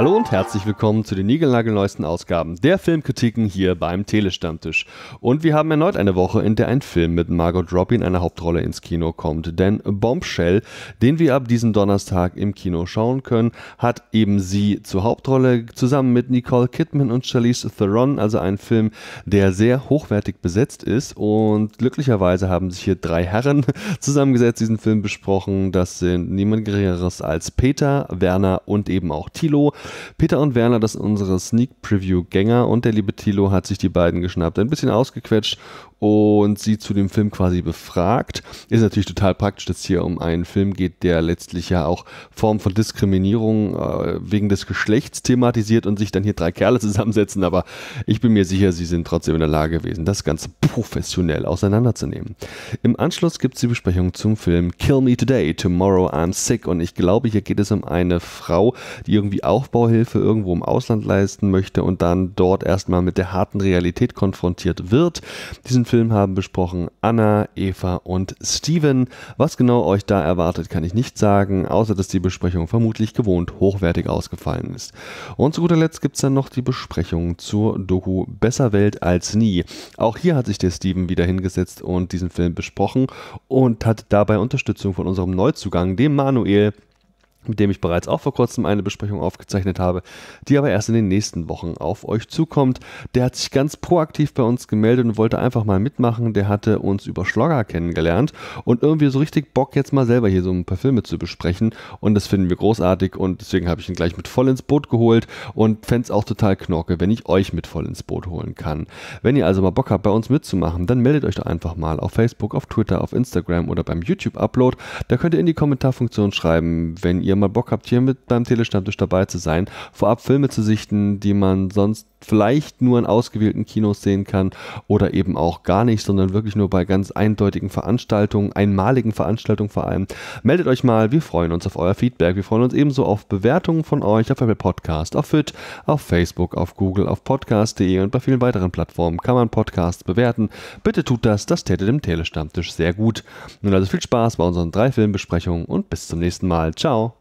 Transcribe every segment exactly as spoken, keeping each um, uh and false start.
Hallo und herzlich willkommen zu den niegelnagelneuesten Ausgaben der Filmkritiken hier beim Telestammtisch. Und wir haben erneut eine Woche, in der ein Film mit Margot Robbie in einer Hauptrolle ins Kino kommt. Denn Bombshell, den wir ab diesem Donnerstag im Kino schauen können, hat eben sie zur Hauptrolle zusammen mit Nicole Kidman und Charlize Theron. Also ein Film, der sehr hochwertig besetzt ist. Und glücklicherweise haben sich hier drei Herren zusammengesetzt, diesen Film besprochen. Das sind niemand Geringeres als Peter, Werner und eben auch Thilo. Peter und Werner, das sind unsere Sneak-Preview-Gänger, und der liebe Thilo hat sich die beiden geschnappt, ein bisschen ausgequetscht und sie zu dem Film quasi befragt. Ist natürlich total praktisch, dass es hier um einen Film geht, der letztlich ja auch Formen von Diskriminierung äh, wegen des Geschlechts thematisiert und sich dann hier drei Kerle zusammensetzen, aber ich bin mir sicher, sie sind trotzdem in der Lage gewesen, das Ganze professionell auseinanderzunehmen. Im Anschluss gibt es die Besprechung zum Film Kill Me Today, Tomorrow I'm Sick, und ich glaube, hier geht es um eine Frau, die irgendwie Aufbauhilfe irgendwo im Ausland leisten möchte und dann dort erstmal mit der harten Realität konfrontiert wird. Diesen Film haben besprochen Anna, Eva und Steven. Was genau euch da erwartet, kann ich nicht sagen, außer dass die Besprechung vermutlich gewohnt hochwertig ausgefallen ist. Und zu guter Letzt gibt es dann noch die Besprechung zur Doku Besser Welt als nie. Auch hier hat sich der Steven wieder hingesetzt und diesen Film besprochen und hat dabei Unterstützung von unserem Neuzugang, dem Manuel, mit dem ich bereits auch vor kurzem eine Besprechung aufgezeichnet habe, die aber erst in den nächsten Wochen auf euch zukommt. Der hat sich ganz proaktiv bei uns gemeldet und wollte einfach mal mitmachen. Der hatte uns über Schlogger kennengelernt und irgendwie so richtig Bock, jetzt mal selber hier so ein paar Filme zu besprechen, und das finden wir großartig, und deswegen habe ich ihn gleich mit voll ins Boot geholt und fände es auch total knorke, wenn ich euch mit voll ins Boot holen kann. Wenn ihr also mal Bock habt, bei uns mitzumachen, dann meldet euch doch einfach mal auf Facebook, auf Twitter, auf Instagram oder beim YouTube-Upload. Da könnt ihr in die Kommentarfunktion schreiben, wenn ihr mal Bock habt, hier mit beim Telestammtisch dabei zu sein, vorab Filme zu sichten, die man sonst vielleicht nur in ausgewählten Kinos sehen kann oder eben auch gar nicht, sondern wirklich nur bei ganz eindeutigen Veranstaltungen, einmaligen Veranstaltungen vor allem. Meldet euch mal, wir freuen uns auf euer Feedback. Wir freuen uns ebenso auf Bewertungen von euch auf Apple Podcast, auf Fit, auf Facebook, auf Google, auf podcast punkt de und bei vielen weiteren Plattformen kann man Podcasts bewerten. Bitte tut das, das täte dem Telestammtisch sehr gut. Nun also viel Spaß bei unseren drei Filmbesprechungen und bis zum nächsten Mal. Ciao!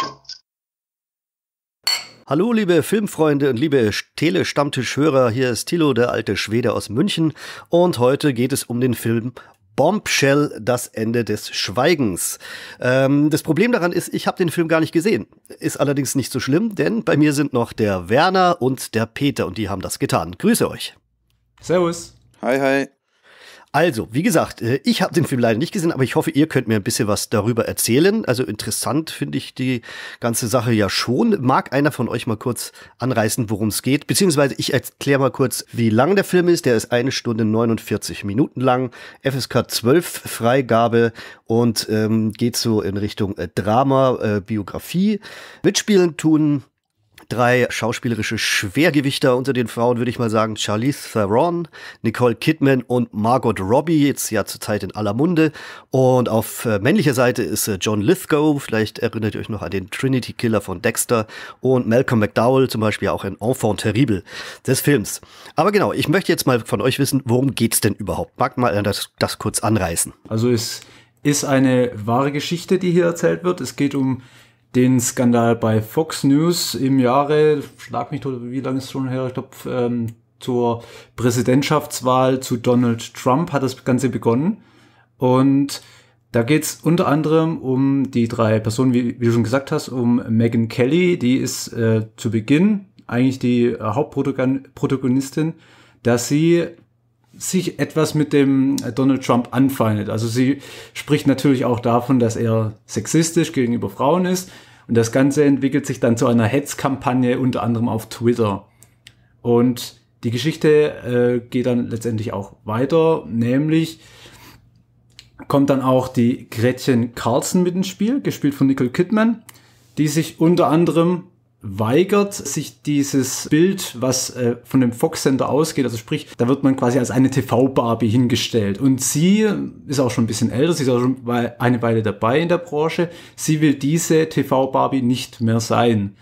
Hallo liebe Filmfreunde und liebe Tele-Stammtischhörer, hier ist Thilo, der alte Schwede aus München, und heute geht es um den Film Bombshell, das Ende des Schweigens. Ähm, das Problem daran ist, ich habe den Film gar nicht gesehen. Ist allerdings nicht so schlimm, denn bei mir sind noch der Werner und der Peter, und die haben das getan. Grüße euch. Servus. Hi, hi. Also, wie gesagt, ich habe den Film leider nicht gesehen, aber ich hoffe, ihr könnt mir ein bisschen was darüber erzählen. Also interessant finde ich die ganze Sache ja schon. Mag einer von euch mal kurz anreißen, worum es geht? Beziehungsweise ich erkläre mal kurz, wie lang der Film ist. Der ist eine Stunde neunundvierzig Minuten lang, F S K zwölf Freigabe und ähm, geht so in Richtung äh, Drama, äh, Biografie. Mitspielen tun drei schauspielerische Schwergewichter unter den Frauen, würde ich mal sagen. Charlize Theron, Nicole Kidman und Margot Robbie, jetzt ja zurzeit in aller Munde. Und auf äh, männlicher Seite ist äh, John Lithgow, vielleicht erinnert ihr euch noch an den Trinity-Killer von Dexter, und Malcolm McDowell, zum Beispiel auch ein Enfant terrible des Films. Aber genau, ich möchte jetzt mal von euch wissen, worum geht's denn überhaupt? Mag mal das, das kurz anreißen. Also es ist eine wahre Geschichte, die hier erzählt wird. Es geht um den Skandal bei Fox News im Jahre, schlag mich tot, wie lange ist es schon her, ich glaube, ähm, zur Präsidentschaftswahl zu Donald Trump hat das Ganze begonnen. Und da geht es unter anderem um die drei Personen, wie, wie du schon gesagt hast, um Megyn Kelly, die ist äh, zu Beginn eigentlich die äh, Hauptprotagonistin, dass sie sich etwas mit dem Donald Trump anfeindet. Also sie spricht natürlich auch davon, dass er sexistisch gegenüber Frauen ist, und das Ganze entwickelt sich dann zu einer Hetzkampagne, unter anderem auf Twitter. Und die Geschichte äh, geht dann letztendlich auch weiter, nämlich kommt dann auch die Gretchen Carlson mit ins Spiel, gespielt von Nicole Kidman, die sich unter anderem weigert, sich dieses Bild, was äh, von dem Fox-Sender ausgeht, also sprich, da wird man quasi als eine T V-Barbie hingestellt. Und sie ist auch schon ein bisschen älter, sie ist auch schon eine Weile dabei in der Branche. Sie will diese T V-Barbie nicht mehr sein.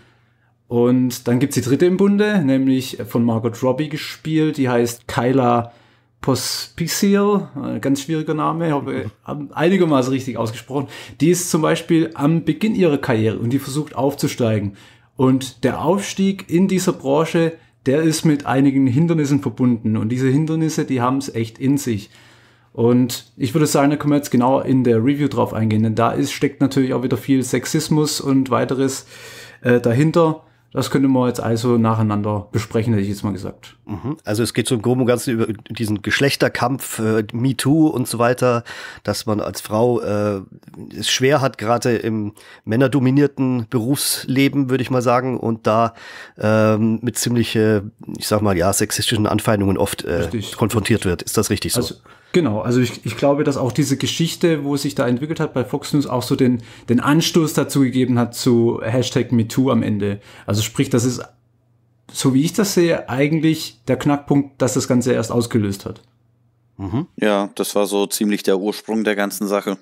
Und dann gibt's die dritte im Bunde, nämlich von Margot Robbie gespielt, die heißt Kyla Pospisil, ein ganz schwieriger Name, ich habe einigermaßen richtig ausgesprochen. Die ist zum Beispiel am Beginn ihrer Karriere und die versucht aufzusteigen. Und der Aufstieg in dieser Branche, der ist mit einigen Hindernissen verbunden. Und diese Hindernisse, die haben es echt in sich. Und ich würde sagen, da können wir jetzt genauer in der Review drauf eingehen, denn da ist, steckt natürlich auch wieder viel Sexismus und weiteres äh, dahinter. Das könnte man jetzt also nacheinander besprechen, hätte ich jetzt mal gesagt. Also es geht so im Groben und Ganzen über diesen Geschlechterkampf, äh, MeToo und so weiter, dass man als Frau äh, es schwer hat, gerade im männerdominierten Berufsleben, würde ich mal sagen, und da ähm, mit ziemlich, äh, ich sag mal, ja, sexistischen Anfeindungen oft äh, konfrontiert wird. Ist das richtig so? Also, genau, also ich, ich glaube, dass auch diese Geschichte, wo es sich da entwickelt hat bei Fox News, auch so den, den Anstoß dazu gegeben hat zu Hashtag MeToo am Ende. Also sprich, das ist, so wie ich das sehe, eigentlich der Knackpunkt, dass das Ganze erst ausgelöst hat. Mhm. Ja, das war so ziemlich der Ursprung der ganzen Sache.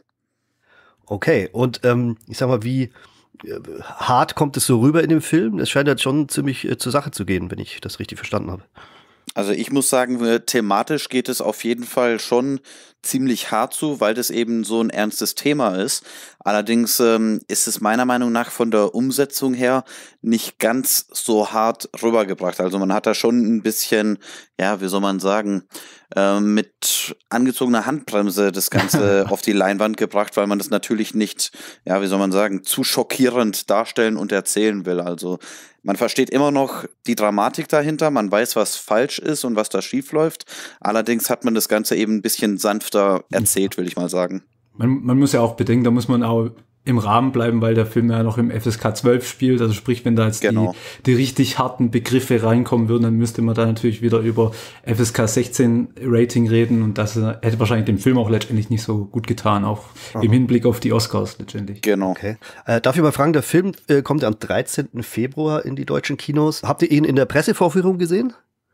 Okay, und ähm, ich sag mal, wie äh, hart kommt es so rüber in dem Film? Es scheint jetzt schon ziemlich äh, zur Sache zu gehen, wenn ich das richtig verstanden habe. Also ich muss sagen, thematisch geht es auf jeden Fall schon ziemlich hart zu, weil das eben so ein ernstes Thema ist. Allerdings ähm, ist es meiner Meinung nach von der Umsetzung her nicht ganz so hart rübergebracht. Also man hat da schon ein bisschen, ja, wie soll man sagen, äh, mit angezogener Handbremse das Ganze auf die Leinwand gebracht, weil man das natürlich nicht, ja, wie soll man sagen, zu schockierend darstellen und erzählen will. Also man versteht immer noch die Dramatik dahinter, man weiß, was falsch ist und was da schief läuft. Allerdings hat man das Ganze eben ein bisschen sanfter erzählt, will ich mal sagen. Man, man muss ja auch bedenken, da muss man auch im Rahmen bleiben, weil der Film ja noch im F S K zwölf spielt. Also sprich, wenn da jetzt genau. die, die richtig harten Begriffe reinkommen würden, dann müsste man da natürlich wieder über F S K sechzehn Rating reden. Und das äh, hätte wahrscheinlich dem Film auch letztendlich nicht so gut getan, auch Aha. im Hinblick auf die Oscars letztendlich. Genau. Okay. Äh, darf ich mal fragen, der Film äh, kommt am dreizehnten Februar in die deutschen Kinos. Habt ihr ihn in der Pressevorführung gesehen?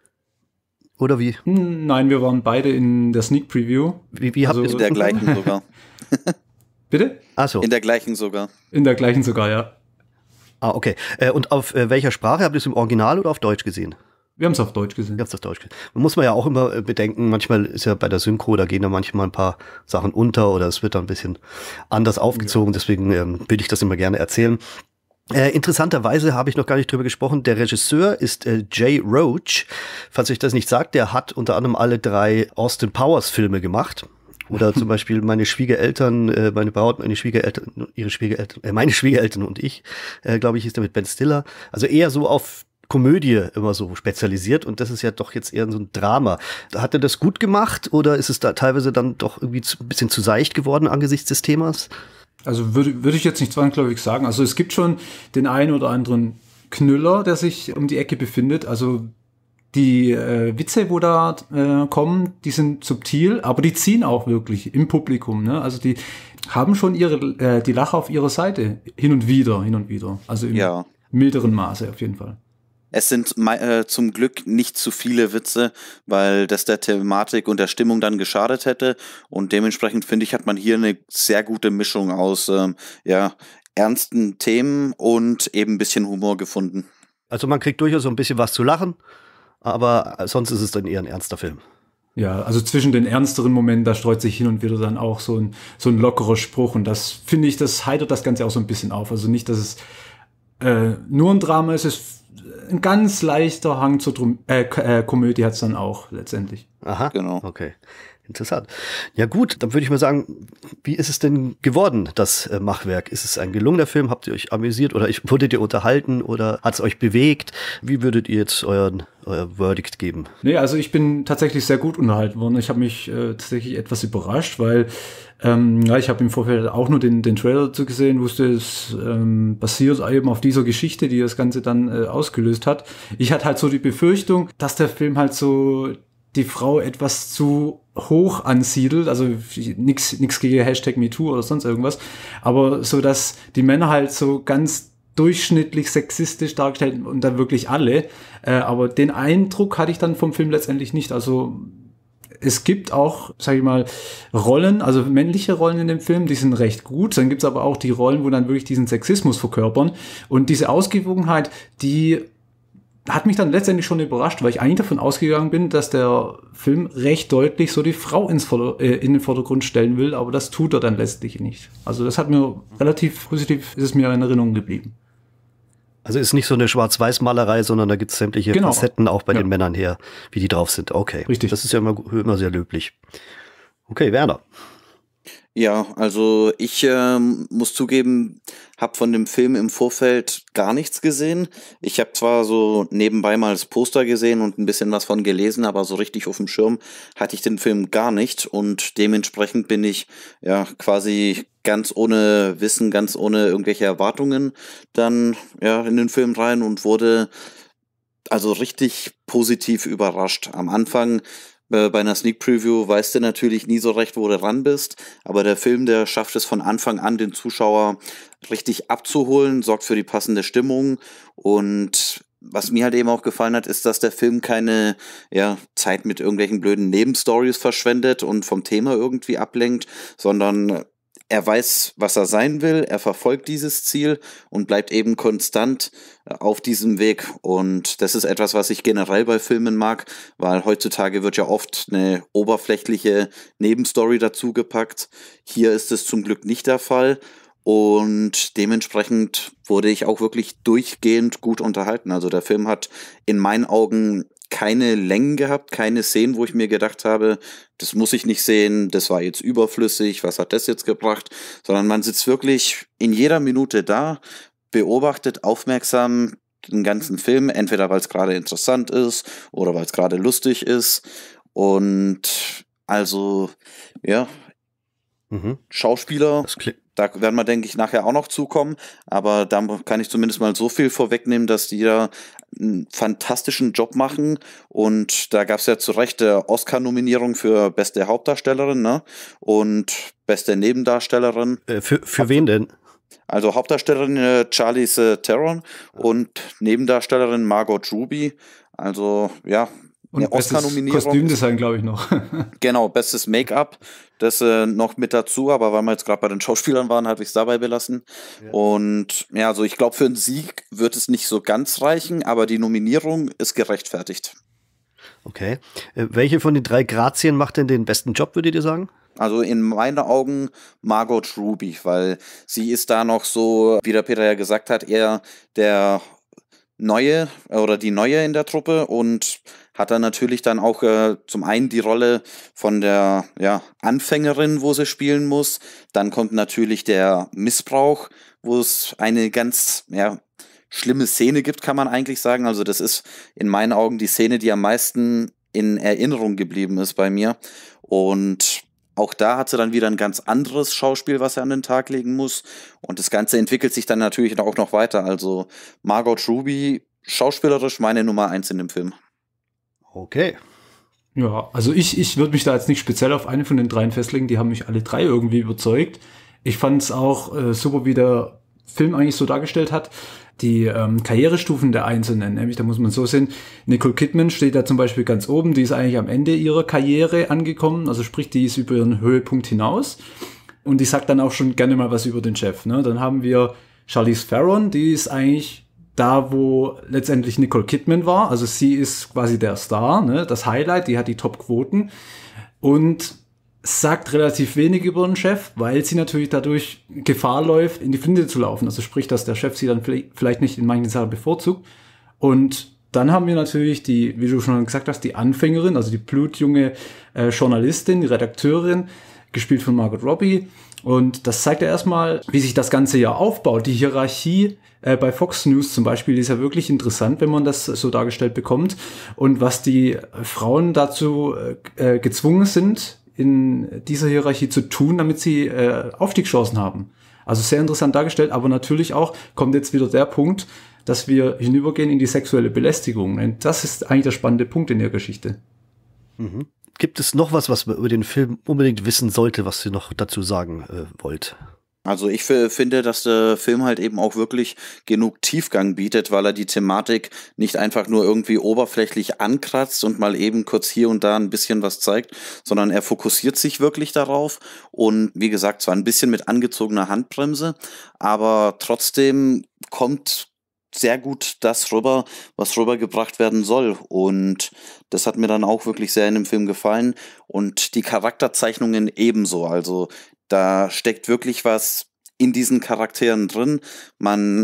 Oder wie? Nein, wir waren beide in der Sneak Preview. Wie, wie habt also ihr in der gleichen sogar. Bitte? Ach so. In der gleichen sogar. In der gleichen sogar, ja. Ah, okay. Äh, und auf äh, welcher Sprache? Habt ihr es im Original oder auf Deutsch gesehen? Wir haben es auf Deutsch gesehen. Ihr habt es auf Deutsch gesehen. Man muss man ja auch immer äh, bedenken, manchmal ist ja bei der Synchro, da gehen da manchmal ein paar Sachen unter oder es wird dann ein bisschen anders aufgezogen. Ja. Deswegen ähm, will ich das immer gerne erzählen. Äh, interessanterweise habe ich noch gar nicht drüber gesprochen. Der Regisseur ist äh, Jay Roach. Falls euch das nicht sagt, der hat unter anderem alle drei Austin Powers Filme gemacht. Oder zum Beispiel meine Schwiegereltern, äh, meine Braut, meine Schwiegereltern, ihre Schwiegereltern, äh, meine Schwiegereltern und ich, äh, glaube ich, ist der mit Ben Stiller. Also eher so auf Komödie immer so spezialisiert und das ist ja doch jetzt eher so ein Drama. Hat er das gut gemacht oder ist es da teilweise dann doch irgendwie zu, ein bisschen zu seicht geworden angesichts des Themas? Also würde, würde ich jetzt nicht zwangsläufig sagen. Also es gibt schon den einen oder anderen Knüller, der sich um die Ecke befindet. Also die äh, Witze, wo da äh, kommen, die sind subtil, aber die ziehen auch wirklich im Publikum. Ne? Also die haben schon ihre äh, die Lacher auf ihrer Seite hin und wieder, hin und wieder. Also im ja. milderen Maße auf jeden Fall. Es sind äh, zum Glück nicht zu viele Witze, weil das der Thematik und der Stimmung dann geschadet hätte. Und dementsprechend, finde ich, hat man hier eine sehr gute Mischung aus ähm, ja, ernsten Themen und eben ein bisschen Humor gefunden. Also man kriegt durchaus so ein bisschen was zu lachen, aber sonst ist es dann eher ein ernster Film. Ja, also zwischen den ernsteren Momenten, da streut sich hin und wieder dann auch so ein, so ein lockerer Spruch. Und das, finde ich, das heitert das Ganze auch so ein bisschen auf. Also nicht, dass es äh, nur ein Drama ist, es ist ein ganz leichter Hang zur Drum äh, äh, Komödie hat es dann auch letztendlich. Aha, genau. Okay, interessant. Ja gut, dann würde ich mal sagen, wie ist es denn geworden, das äh, Machwerk? Ist es ein gelungener Film? Habt ihr euch amüsiert oder ich, wurdet ihr unterhalten oder hat es euch bewegt? Wie würdet ihr jetzt euren, euer Verdict geben? Nee, also ich bin tatsächlich sehr gut unterhalten worden. Ich habe mich äh, tatsächlich etwas überrascht, weil ähm, ja, ich habe im Vorfeld auch nur den, den Trailer dazu gesehen, wusste, es ähm, basiert eben auf dieser Geschichte, die das Ganze dann äh, ausgelöst hat. Ich hatte halt so die Befürchtung, dass der Film halt so die Frau etwas zu hoch ansiedelt, also nix, nix gegen Hashtag MeToo oder sonst irgendwas, aber so, dass die Männer halt so ganz durchschnittlich sexistisch dargestellt und dann wirklich alle, äh, aber den Eindruck hatte ich dann vom Film letztendlich nicht, also es gibt auch, sag ich mal, Rollen, also männliche Rollen in dem Film, die sind recht gut. Dann gibt's aber auch die Rollen, wo dann wirklich diesen Sexismus verkörpern. Und diese Ausgewogenheit, die hat mich dann letztendlich schon überrascht, weil ich eigentlich davon ausgegangen bin, dass der Film recht deutlich so die Frau ins Vorder- äh, in den Vordergrund stellen will, aber das tut er dann letztlich nicht. Also das hat mir relativ positiv, ist es mir in Erinnerung geblieben. Also ist nicht so eine Schwarz-Weiß-Malerei, sondern da gibt es sämtliche genau. Facetten auch bei ja. den Männern her, wie die drauf sind. Okay, richtig. Das ist ja immer, immer sehr löblich. Okay, Werner. Ja, also ich ähm, muss zugeben, habe von dem Film im Vorfeld gar nichts gesehen. Ich habe zwar so nebenbei mal das Poster gesehen und ein bisschen was von gelesen, aber so richtig auf dem Schirm hatte ich den Film gar nicht und dementsprechend bin ich ja quasi ganz ohne Wissen, ganz ohne irgendwelche Erwartungen dann ja in den Film rein und wurde also richtig positiv überrascht. Am Anfang bei einer Sneak Preview weißt du natürlich nie so recht, wo du ran bist, aber der Film, der schafft es von Anfang an, den Zuschauer richtig abzuholen, sorgt für die passende Stimmung und was mir halt eben auch gefallen hat, ist, dass der Film keine ja, Zeit mit irgendwelchen blöden Nebenstories verschwendet und vom Thema irgendwie ablenkt, sondern er weiß, was er sein will, er verfolgt dieses Ziel und bleibt eben konstant auf diesem Weg. Und das ist etwas, was ich generell bei Filmen mag, weil heutzutage wird ja oft eine oberflächliche Nebenstory dazugepackt. Hier ist es zum Glück nicht der Fall. Und dementsprechend wurde ich auch wirklich durchgehend gut unterhalten. Also der Film hat in meinen Augen keine Längen gehabt, keine Szenen, wo ich mir gedacht habe, das muss ich nicht sehen, das war jetzt überflüssig, was hat das jetzt gebracht, sondern man sitzt wirklich in jeder Minute da, beobachtet aufmerksam den ganzen Film, entweder weil es gerade interessant ist oder weil es gerade lustig ist und also, ja, mhm. Schauspieler, das klingt da werden wir, denke ich, nachher auch noch zukommen. Aber da kann ich zumindest mal so viel vorwegnehmen, dass die da einen fantastischen Job machen. Und da gab es ja zu Recht der Oscar-Nominierung für beste Hauptdarstellerin, ne? Und beste Nebendarstellerin. Äh, für für wen denn? Also Hauptdarstellerin äh, Charlize Theron und Nebendarstellerin Margot Robbie. Also ja, und Oscar-Nominierung. Kostümdesign, glaube ich, noch. Genau, bestes Make-up, das äh, noch mit dazu, aber weil wir jetzt gerade bei den Schauspielern waren, habe ich es dabei belassen. Ja. Und ja, also ich glaube, für einen Sieg wird es nicht so ganz reichen, aber die Nominierung ist gerechtfertigt. Okay. Äh, welche von den drei Grazien macht denn den besten Job, würdet ihr sagen? Also in meinen Augen Margot Robbie, weil sie ist da noch so, wie der Peter ja gesagt hat, eher der Neue oder die Neue in der Truppe und hat dann natürlich dann auch äh, zum einen die Rolle von der ja, Anfängerin, wo sie spielen muss. Dann kommt natürlich der Missbrauch, wo es eine ganz ja, schlimme Szene gibt, kann man eigentlich sagen. Also das ist in meinen Augen die Szene, die am meisten in Erinnerung geblieben ist bei mir. Und auch da hat sie dann wieder ein ganz anderes Schauspiel, was sie an den Tag legen muss. Und das Ganze entwickelt sich dann natürlich auch noch weiter. Also Margot Robbie, schauspielerisch meine Nummer eins in dem Film. Okay. Ja, also ich, ich würde mich da jetzt nicht speziell auf eine von den dreien festlegen. Die haben mich alle drei irgendwie überzeugt. Ich fand es auch äh, super, wie der Film eigentlich so dargestellt hat. Die ähm, Karrierestufen der Einzelnen, nämlich da muss man so sehen, Nicole Kidman steht da zum Beispiel ganz oben, die ist eigentlich am Ende ihrer Karriere angekommen, also sprich, die ist über ihren Höhepunkt hinaus und die sagt dann auch schon gerne mal was über den Chef. Ne? Dann haben wir Charlize Theron, die ist eigentlich da, wo letztendlich Nicole Kidman war, also sie ist quasi der Star, ne? Das Highlight, die hat die Top-Quoten und sagt relativ wenig über den Chef, weil sie natürlich dadurch Gefahr läuft, in die Flinte zu laufen. Also sprich, dass der Chef sie dann vielleicht nicht in manchen Sachen bevorzugt. Und dann haben wir natürlich die, wie du schon gesagt hast, die Anfängerin, also die blutjunge äh, Journalistin, die Redakteurin, gespielt von Margot Robbie. Und das zeigt ja erstmal, wie sich das Ganze ja aufbaut. Die Hierarchie äh, bei Fox News zum Beispiel, die ist ja wirklich interessant, wenn man das so dargestellt bekommt. Und was die Frauen dazu äh, gezwungen sind, in dieser Hierarchie zu tun, damit sie äh, Aufstiegschancen haben. Also sehr interessant dargestellt, aber natürlich auch kommt jetzt wieder der Punkt, dass wir hinübergehen in die sexuelle Belästigung. Und das ist eigentlich der spannende Punkt in der Geschichte. Mhm. Gibt es noch was, was man über den Film unbedingt wissen sollte, was ihr noch dazu sagen äh, wollt? Also ich finde, dass der Film halt eben auch wirklich genug Tiefgang bietet, weil er die Thematik nicht einfach nur irgendwie oberflächlich ankratzt und mal eben kurz hier und da ein bisschen was zeigt, sondern er fokussiert sich wirklich darauf und wie gesagt, zwar ein bisschen mit angezogener Handbremse, aber trotzdem kommt sehr gut das rüber, was rübergebracht werden soll. Und das hat mir dann auch wirklich sehr in dem Film gefallen. Und die Charakterzeichnungen ebenso. Also da steckt wirklich was in diesen Charakteren drin. Man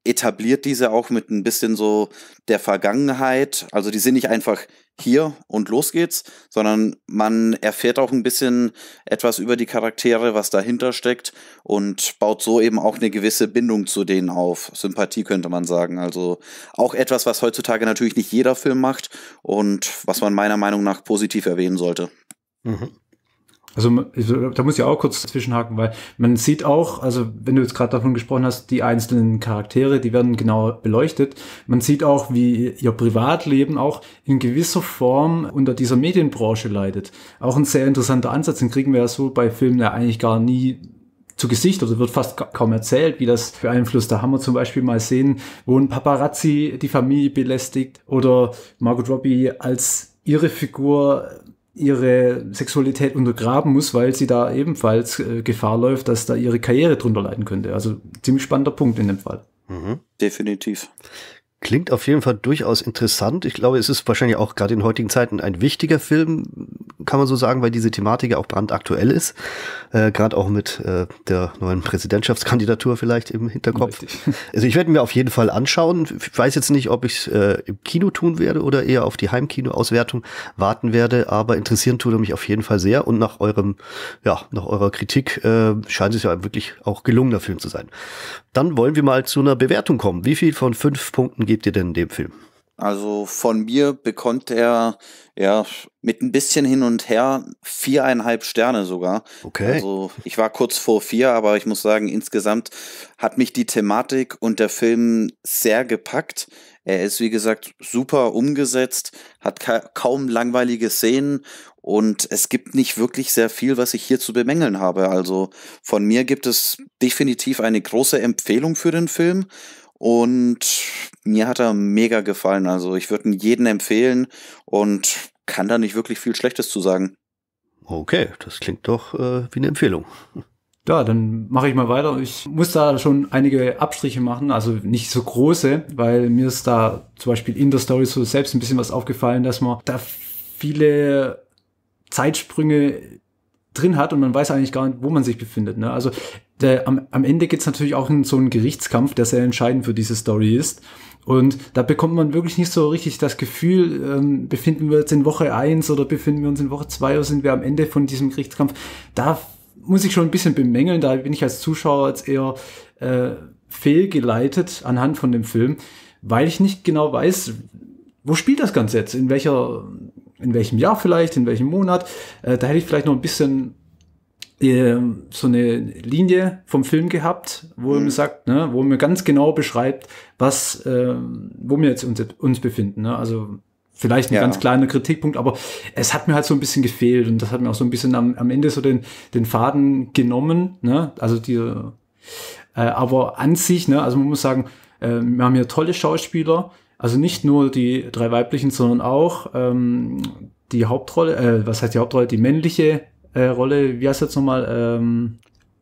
etabliert diese auch mit ein bisschen so der Vergangenheit. Also die sind nicht einfach hier und los geht's, sondern man erfährt auch ein bisschen etwas über die Charaktere, was dahinter steckt und baut so eben auch eine gewisse Bindung zu denen auf. Sympathie könnte man sagen. Also auch etwas, was heutzutage natürlich nicht jeder Film macht und was man meiner Meinung nach positiv erwähnen sollte. Mhm. Also da muss ich auch kurz zwischenhaken, weil man sieht auch, also wenn du jetzt gerade davon gesprochen hast, die einzelnen Charaktere, die werden genau beleuchtet. Man sieht auch, wie ihr Privatleben auch in gewisser Form unter dieser Medienbranche leidet. Auch ein sehr interessanter Ansatz, den kriegen wir ja so bei Filmen ja eigentlich gar nie zu Gesicht, oder wird fast kaum erzählt, wie das beeinflusst. Da haben wir zum Beispiel mal Szenen, wo ein Paparazzi die Familie belästigt oder Margot Robbie als ihre Figur ihre Sexualität untergraben muss, weil sie da ebenfalls äh, Gefahr läuft, dass da ihre Karriere drunter leiden könnte. Also ziemlich spannender Punkt in dem Fall. Mhm. Definitiv. Klingt auf jeden Fall durchaus interessant. Ich glaube, es ist wahrscheinlich auch gerade in heutigen Zeiten ein wichtiger Film, kann man so sagen, weil diese Thematik ja auch brandaktuell ist. Äh, gerade auch mit äh, der neuen Präsidentschaftskandidatur vielleicht im Hinterkopf. Richtig. Also ich werde mir auf jeden Fall anschauen. Ich weiß jetzt nicht, ob ich es äh, im Kino tun werde oder eher auf die Heimkino-Auswertung warten werde, aber interessieren tut er mich auf jeden Fall sehr. Und nach eurem, ja, nach eurer Kritik äh, scheint es ja wirklich auch gelungener Film zu sein. Dann wollen wir mal zu einer Bewertung kommen. Wie viel von fünf Punkten gebt ihr denn dem Film? Also von mir bekommt er ja mit ein bisschen hin und her viereinhalb Sterne sogar. Okay. Also ich war kurz vor vier, aber ich muss sagen, insgesamt hat mich die Thematik und der Film sehr gepackt. Er ist, wie gesagt, super umgesetzt, hat ka- kaum langweilige Szenen und es gibt nicht wirklich sehr viel, was ich hier zu bemängeln habe. Also von mir gibt es definitiv eine große Empfehlung für den Film. Und mir hat er mega gefallen. Also ich würde ihn jedem empfehlen und kann da nicht wirklich viel Schlechtes zu sagen. Okay, das klingt doch äh, wie eine Empfehlung. Ja, dann mache ich mal weiter. Ich muss da schon einige Abstriche machen, also nicht so große, weil mir ist da zum Beispiel in der Story so selbst ein bisschen was aufgefallen, dass man da viele Zeitsprünge drin hat und man weiß eigentlich gar nicht, wo man sich befindet. Ne? Also der, am, am Ende geht's natürlich auch in so einen Gerichtskampf, der sehr entscheidend für diese Story ist. Und da bekommt man wirklich nicht so richtig das Gefühl, ähm, befinden wir uns in Woche eins oder befinden wir uns in Woche zwei oder sind wir am Ende von diesem Gerichtskampf. Da muss ich schon ein bisschen bemängeln, da bin ich als Zuschauer jetzt eher äh, fehlgeleitet anhand von dem Film, weil ich nicht genau weiß, wo spielt das Ganze jetzt, in welcher, in welchem Jahr vielleicht, in welchem Monat. Äh, da hätte ich vielleicht noch ein bisschen äh, so eine Linie vom Film gehabt, wo mhm. er mir sagt, ne, wo er mir ganz genau beschreibt, was, äh, wo wir jetzt uns, uns befinden. Ne? Also vielleicht ein ja. ganz kleiner Kritikpunkt, aber es hat mir halt so ein bisschen gefehlt und das hat mir auch so ein bisschen am, am Ende so den, den Faden genommen. Ne? Also die, äh, aber an sich, ne, also man muss sagen, äh, wir haben hier tolle Schauspieler. Also nicht nur die drei weiblichen, sondern auch ähm, die Hauptrolle, äh, was heißt die Hauptrolle, die männliche äh, Rolle, wie heißt das nochmal? Ähm,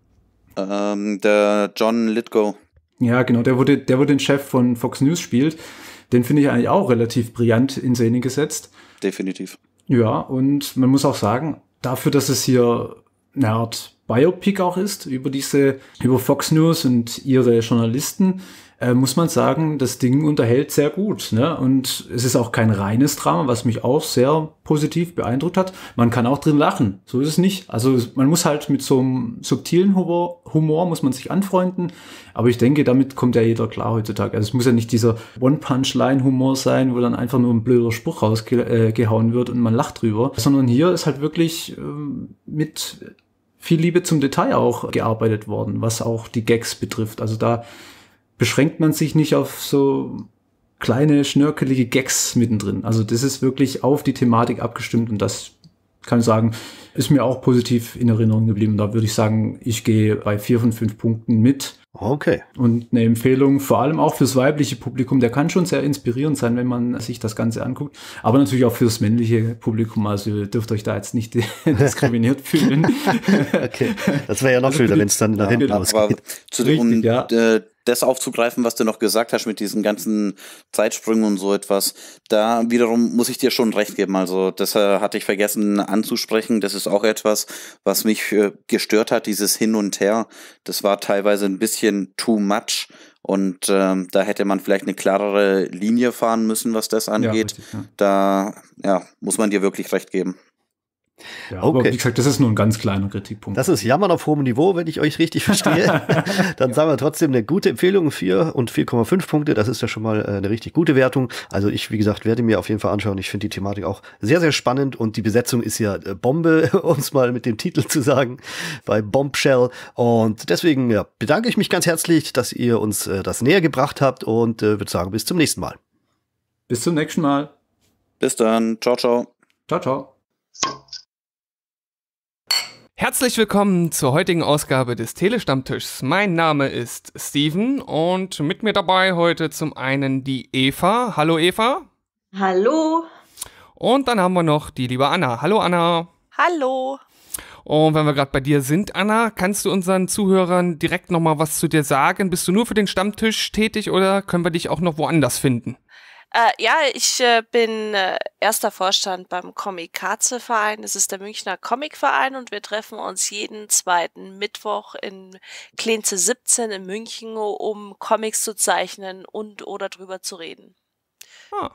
ähm, der John Lithgow. Ja, genau, der wurde, der wurde den Chef von Fox News spielt. Den finde ich eigentlich auch relativ brillant in Szene gesetzt. Definitiv. Ja, und man muss auch sagen, dafür, dass es hier eine Art Biopic auch ist, über diese, über Fox News und ihre Journalisten, äh, muss man sagen, das Ding unterhält sehr gut, ne? Und es ist auch kein reines Drama, was mich auch sehr positiv beeindruckt hat. Man kann auch drin lachen, so ist es nicht. Also man muss halt mit so einem subtilen Humor, Humor muss man sich anfreunden, aber ich denke, damit kommt ja jeder klar heutzutage. Also es muss ja nicht dieser One-Punch-Line-Humor sein, wo dann einfach nur ein blöder Spruch rausgehauen wird und man lacht drüber, sondern hier ist halt wirklich äh, mit viel Liebe zum Detail auch gearbeitet worden, was auch die Gags betrifft. Also da beschränkt man sich nicht auf so kleine, schnörkelige Gags mittendrin. Also das ist wirklich auf die Thematik abgestimmt und das, kann ich sagen, ist mir auch positiv in Erinnerung geblieben. Da würde ich sagen, ich gehe bei vier von fünf Punkten mit. Okay. Und eine Empfehlung, vor allem auch fürs weibliche Publikum, der kann schon sehr inspirierend sein, wenn man sich das Ganze anguckt. Aber natürlich auch fürs männliche Publikum, also ihr dürft euch da jetzt nicht diskriminiert fühlen. Okay, das wäre ja noch schöner, wenn es dann nach hinten ausgeht. Zu dem, um ja. äh, das aufzugreifen, was du noch gesagt hast mit diesen ganzen Zeitsprüngen und so etwas, da wiederum muss ich dir schon recht geben. Also das äh, hatte ich vergessen anzusprechen. Das ist auch etwas, was mich äh, gestört hat, dieses Hin und Her. Das war teilweise ein bisschen bisschen too much. Und ähm, da hätte man vielleicht eine klarere Linie fahren müssen, was das angeht. Ja, richtig, ja. Da ja, muss man dir wirklich recht geben. Ja, okay. Aber wie gesagt, das ist nur ein ganz kleiner Kritikpunkt. Das ist Jammern auf hohem Niveau, wenn ich euch richtig verstehe. Dann ja. sagen wir trotzdem eine gute Empfehlung, vier und vier Komma fünf Punkte. Das ist ja schon mal eine richtig gute Wertung. Also ich, wie gesagt, werde mir auf jeden Fall anschauen. Ich finde die Thematik auch sehr, sehr spannend und die Besetzung ist ja Bombe, um es mal mit dem Titel zu sagen, bei Bombshell. Und deswegen ja, bedanke ich mich ganz herzlich, dass ihr uns äh, das näher gebracht habt und äh, würde sagen, bis zum nächsten Mal. Bis zum nächsten Mal. Bis dann. Ciao, ciao. Ciao, ciao. Herzlich willkommen zur heutigen Ausgabe des Telestammtischs. Mein Name ist Steven und mit mir dabei heute zum einen die Eva. Hallo Eva. Hallo. Und dann haben wir noch die liebe Anna. Hallo Anna. Hallo. Und wenn wir gerade bei dir sind, Anna, kannst du unseren Zuhörern direkt nochmal was zu dir sagen? Bist du nur für den Stammtisch tätig oder können wir dich auch noch woanders finden? Äh, ja, ich äh, bin äh, erster Vorstand beim Comic-Katze-Verein. Es ist der Münchner Comicverein und wir treffen uns jeden zweiten Mittwoch in Klenze siebzehn in München, um Comics zu zeichnen und oder drüber zu reden. Ah.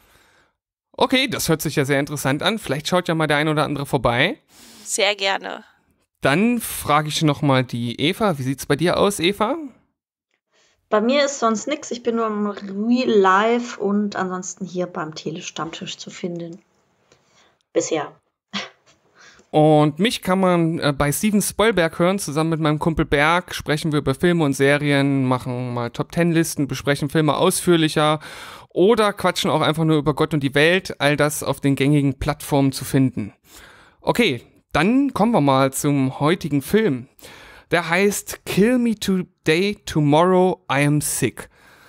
Okay, das hört sich ja sehr interessant an. Vielleicht schaut ja mal der ein oder andere vorbei. Sehr gerne. Dann frage ich nochmal die Eva. Wie sieht's bei dir aus, Eva? Bei mir ist sonst nichts. Ich bin nur im Real Life und ansonsten hier beim Telestammtisch zu finden. Bisher. Und mich kann man äh, bei Steven Spielberg hören. Zusammen mit meinem Kumpel Berg sprechen wir über Filme und Serien, machen mal Top-Ten-Listen, besprechen Filme ausführlicher oder quatschen auch einfach nur über Gott und die Welt. All das auf den gängigen Plattformen zu finden. Okay, dann kommen wir mal zum heutigen Film. Der heißt Kill Me Today, Tomorrow, I Am Sick.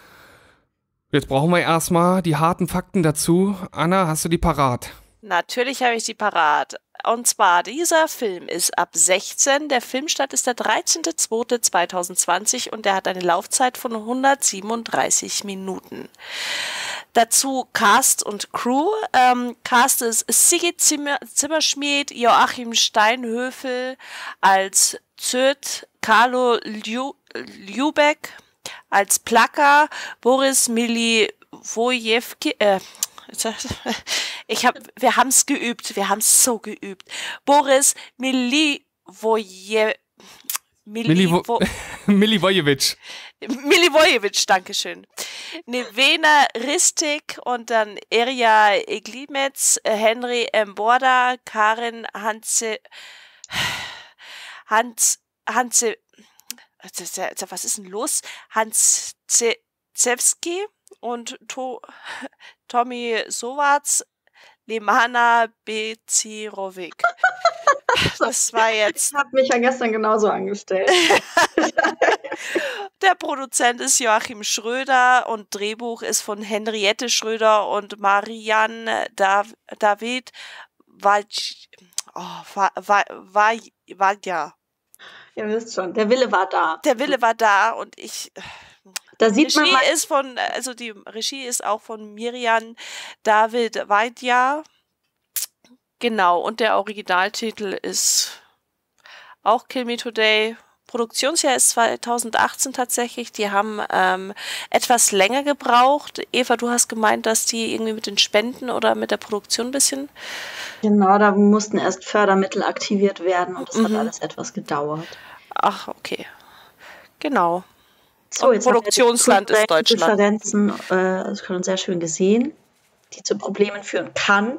Jetzt brauchen wir erstmal die harten Fakten dazu. Anna, hast du die parat? Natürlich habe ich die parat. Und zwar, dieser Film ist ab sechzehn. Der Filmstart ist der dreizehnter zweiter zweitausendzwanzig und der hat eine Laufzeit von hundertsiebenunddreißig Minuten. Dazu Cast und Crew. Ähm, Cast ist Sigrid Zimmer, Zimmerschmied, Joachim Steinhöfel als Zöd, Carlo Liu, Liubeck als Plaka, Boris Milivojewski, äh, ich hab, wir haben es geübt, wir haben es so geübt. Boris Milivoje, Milivo, Milivojevic. Milivojevic, dankeschön. Nevena Ristik und dann Erja Eglimets, Henry Mborda, Karin Hanze, Hans, Hanze, was ist denn los? Hans Zewski und to, Tommy Sowatz, Lemana Bezirovic. Das war jetzt. Ich habe mich ja gestern genauso angestellt. Der Produzent ist Joachim Schröder und Drehbuch ist von Henriette Schröder und Marianne Dav- David Vaj- oh, Vaja. Ihr wisst schon, der Wille war da. Der Wille war da und ich. Da sieht Regie man mal, ist von, also die Regie ist auch von Miriam David Vaidya. Genau, und der Originaltitel ist auch Kill Me Today. Produktionsjahr ist zweitausendachtzehn tatsächlich. Die haben ähm, etwas länger gebraucht. Eva, du hast gemeint, dass die irgendwie mit den Spenden oder mit der Produktion ein bisschen... Genau, da mussten erst Fördermittel aktiviert werden und das Mhm. hat alles etwas gedauert. Ach, okay. Genau. So, Und jetzt haben wir die Produktionsland ist kulturellen Deutschland. Differenzen äh, schon sehr schön gesehen, die zu Problemen führen kann.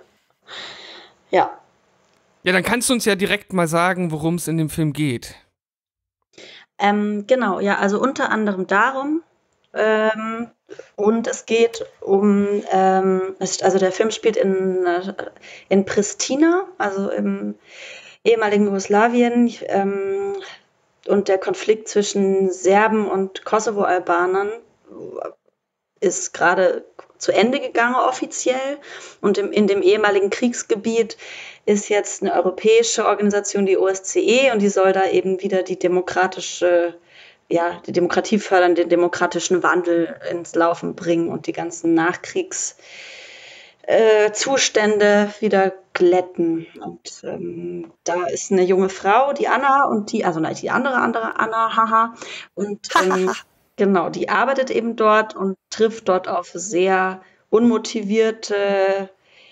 Ja. Ja, dann kannst du uns ja direkt mal sagen, worum es in dem Film geht. Ähm, genau, ja, also unter anderem darum. Ähm, und es geht um, ähm, es, also der Film spielt in, äh, in Pristina, also im ehemaligen Jugoslawien. Ähm, und der Konflikt zwischen Serben und Kosovo-Albanern ist gerade zu Ende gegangen offiziell. Und im, in dem ehemaligen Kriegsgebiet ist jetzt eine europäische Organisation, die O S C E, und die soll da eben wieder die demokratische, ja, die Demokratie fördern, den demokratischen Wandel ins Laufen bringen und die ganzen Nachkriegs, äh, Zustände wieder glätten. Und ähm, da ist eine junge Frau, die Anna, und die, also nein, die andere, andere Anna, haha. Und ähm, genau, die arbeitet eben dort und trifft dort auf sehr unmotivierte,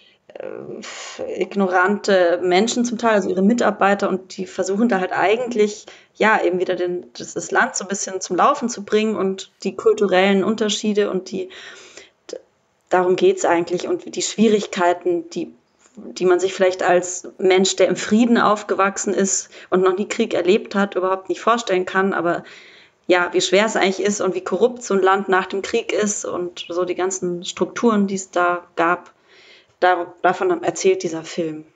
äh, ignorante Menschen zum Teil, also ihre Mitarbeiter, und die versuchen da halt eigentlich, ja, eben wieder den, das, das Land so ein bisschen zum Laufen zu bringen und die kulturellen Unterschiede und die, darum geht es eigentlich, und die Schwierigkeiten, die, die man sich vielleicht als Mensch, der im Frieden aufgewachsen ist und noch nie Krieg erlebt hat, überhaupt nicht vorstellen kann, aber ja, wie schwer es eigentlich ist und wie korrupt so ein Land nach dem Krieg ist und so die ganzen Strukturen, die es da gab. Da, davon erzählt dieser Film.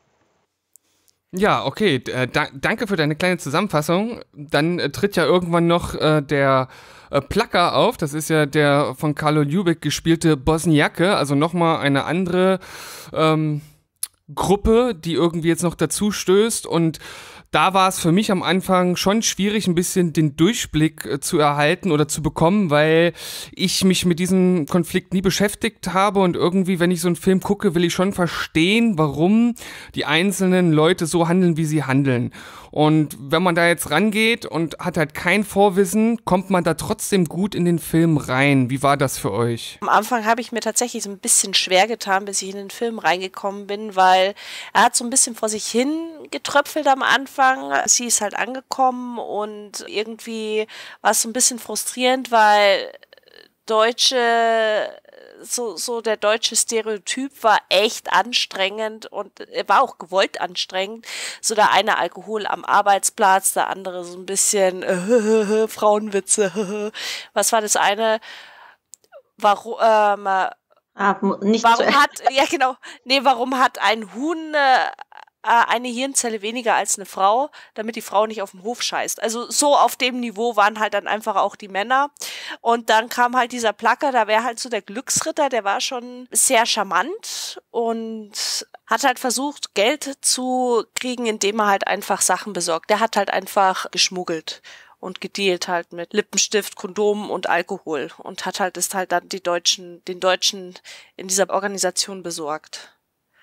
Ja, okay. Äh, da, danke für deine kleine Zusammenfassung. Dann äh, tritt ja irgendwann noch äh, der äh, Placker auf. Das ist ja der von Carlo Ljubek gespielte Bosniake. Also nochmal eine andere ähm, Gruppe, die irgendwie jetzt noch dazu stößt. Und da war es für mich am Anfang schon schwierig, ein bisschen den Durchblick äh, zu erhalten oder zu bekommen, weil ich mich mit diesem Konflikt nie beschäftigt habe und irgendwie, wenn ich so einen Film gucke, will ich schon verstehen, warum die einzelnen Leute so handeln, wie sie handeln. Und wenn man da jetzt rangeht und hat halt kein Vorwissen, kommt man da trotzdem gut in den Film rein. Wie war das für euch? Am Anfang habe ich mir tatsächlich so ein bisschen schwer getan, bis ich in den Film reingekommen bin, weil er hat so ein bisschen vor sich hin getröpfelt am Anfang. Sie ist halt angekommen und irgendwie war es so ein bisschen frustrierend, weil Deutsche, so, so der deutsche Stereotyp war echt anstrengend und er war auch gewollt anstrengend. So der eine Alkohol am Arbeitsplatz, der andere so ein bisschen äh, Frauenwitze. Was war das eine? Warum, ähm, ah, nicht warum hat, ja genau, nee, warum hat ein Huhn äh, eine Hirnzelle weniger als eine Frau, damit die Frau nicht auf dem Hof scheißt. Also so auf dem Niveau waren halt dann einfach auch die Männer. Und dann kam halt dieser Placker, da wäre halt so der Glücksritter, der war schon sehr charmant und hat halt versucht, Geld zu kriegen, indem er halt einfach Sachen besorgt. Der hat halt einfach geschmuggelt und gedealt halt mit Lippenstift, Kondomen und Alkohol und hat halt ist halt dann die Deutschen, den Deutschen in dieser Organisation besorgt.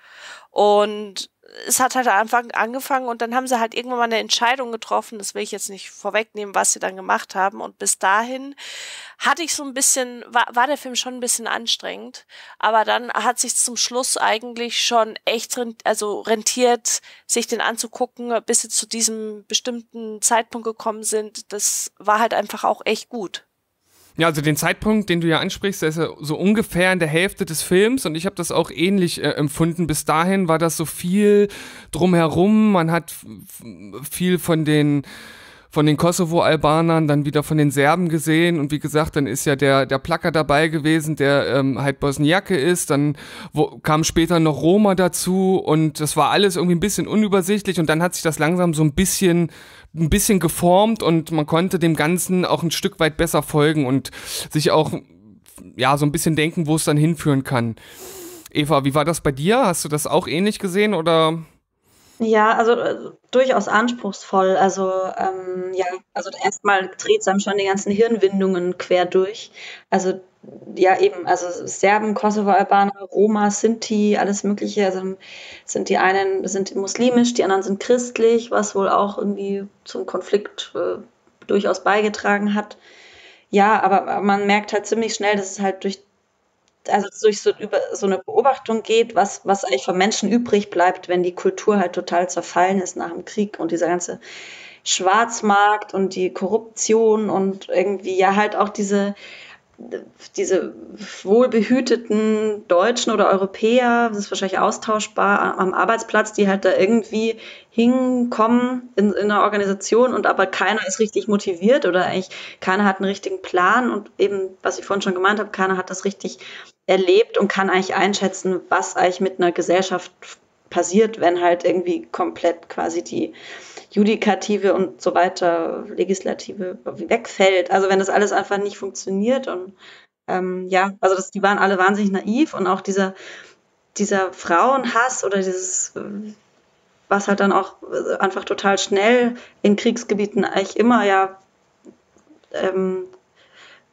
Und es hat halt am Anfang angefangen und dann haben sie halt irgendwann mal eine Entscheidung getroffen, das will ich jetzt nicht vorwegnehmen, was sie dann gemacht haben, und bis dahin hatte ich so ein bisschen, war, war der Film schon ein bisschen anstrengend, aber dann hat sich zum Schluss eigentlich schon echt also rentiert, sich den anzugucken, bis sie zu diesem bestimmten Zeitpunkt gekommen sind. Das war halt einfach auch echt gut. Ja, also den Zeitpunkt, den du ja ansprichst, der ist ja so ungefähr in der Hälfte des Films und ich habe das auch ähnlich äh, empfunden. Bis dahin war das so viel drumherum, man hat f- viel von den von den Kosovo-Albanern, dann wieder von den Serben gesehen und wie gesagt, dann ist ja der der Placker dabei gewesen, der ähm, halt Bosniake ist, dann wo, kam später noch Roma dazu und das war alles irgendwie ein bisschen unübersichtlich und dann hat sich das langsam so ein bisschen ein bisschen geformt und man konnte dem Ganzen auch ein Stück weit besser folgen und sich auch ja so ein bisschen denken, wo es dann hinführen kann. Eva, wie war das bei dir? Hast du das auch ähnlich gesehen oder? Ja, also äh, durchaus anspruchsvoll. Also ähm, ja, also erstmal dreht es einem schon die ganzen Hirnwindungen quer durch. Also ja, eben, also Serben, Kosovo-Albaner, Roma, Sinti, alles Mögliche. Also sind die einen sind muslimisch, die anderen sind christlich, was wohl auch irgendwie zum Konflikt äh, durchaus beigetragen hat. Ja, aber man merkt halt ziemlich schnell, dass es halt durch also durch so über so eine Beobachtung geht, was was eigentlich von Menschen übrig bleibt, wenn die Kultur halt total zerfallen ist nach dem Krieg und dieser ganze Schwarzmarkt und die Korruption und irgendwie ja halt auch diese diese wohlbehüteten Deutschen oder Europäer, das ist wahrscheinlich austauschbar am Arbeitsplatz, die halt da irgendwie hinkommen in, in einer Organisation und aber keiner ist richtig motiviert oder eigentlich keiner hat einen richtigen Plan und eben, was ich vorhin schon gemeint habe, keiner hat das richtig erlebt und kann eigentlich einschätzen, was eigentlich mit einer Gesellschaft passiert, wenn halt irgendwie komplett quasi die Judikative und so weiter, Legislative wegfällt. Also wenn das alles einfach nicht funktioniert und ähm, ja, also das, die waren alle wahnsinnig naiv und auch dieser, dieser Frauenhass oder dieses, was halt dann auch einfach total schnell in Kriegsgebieten eigentlich immer ja ähm,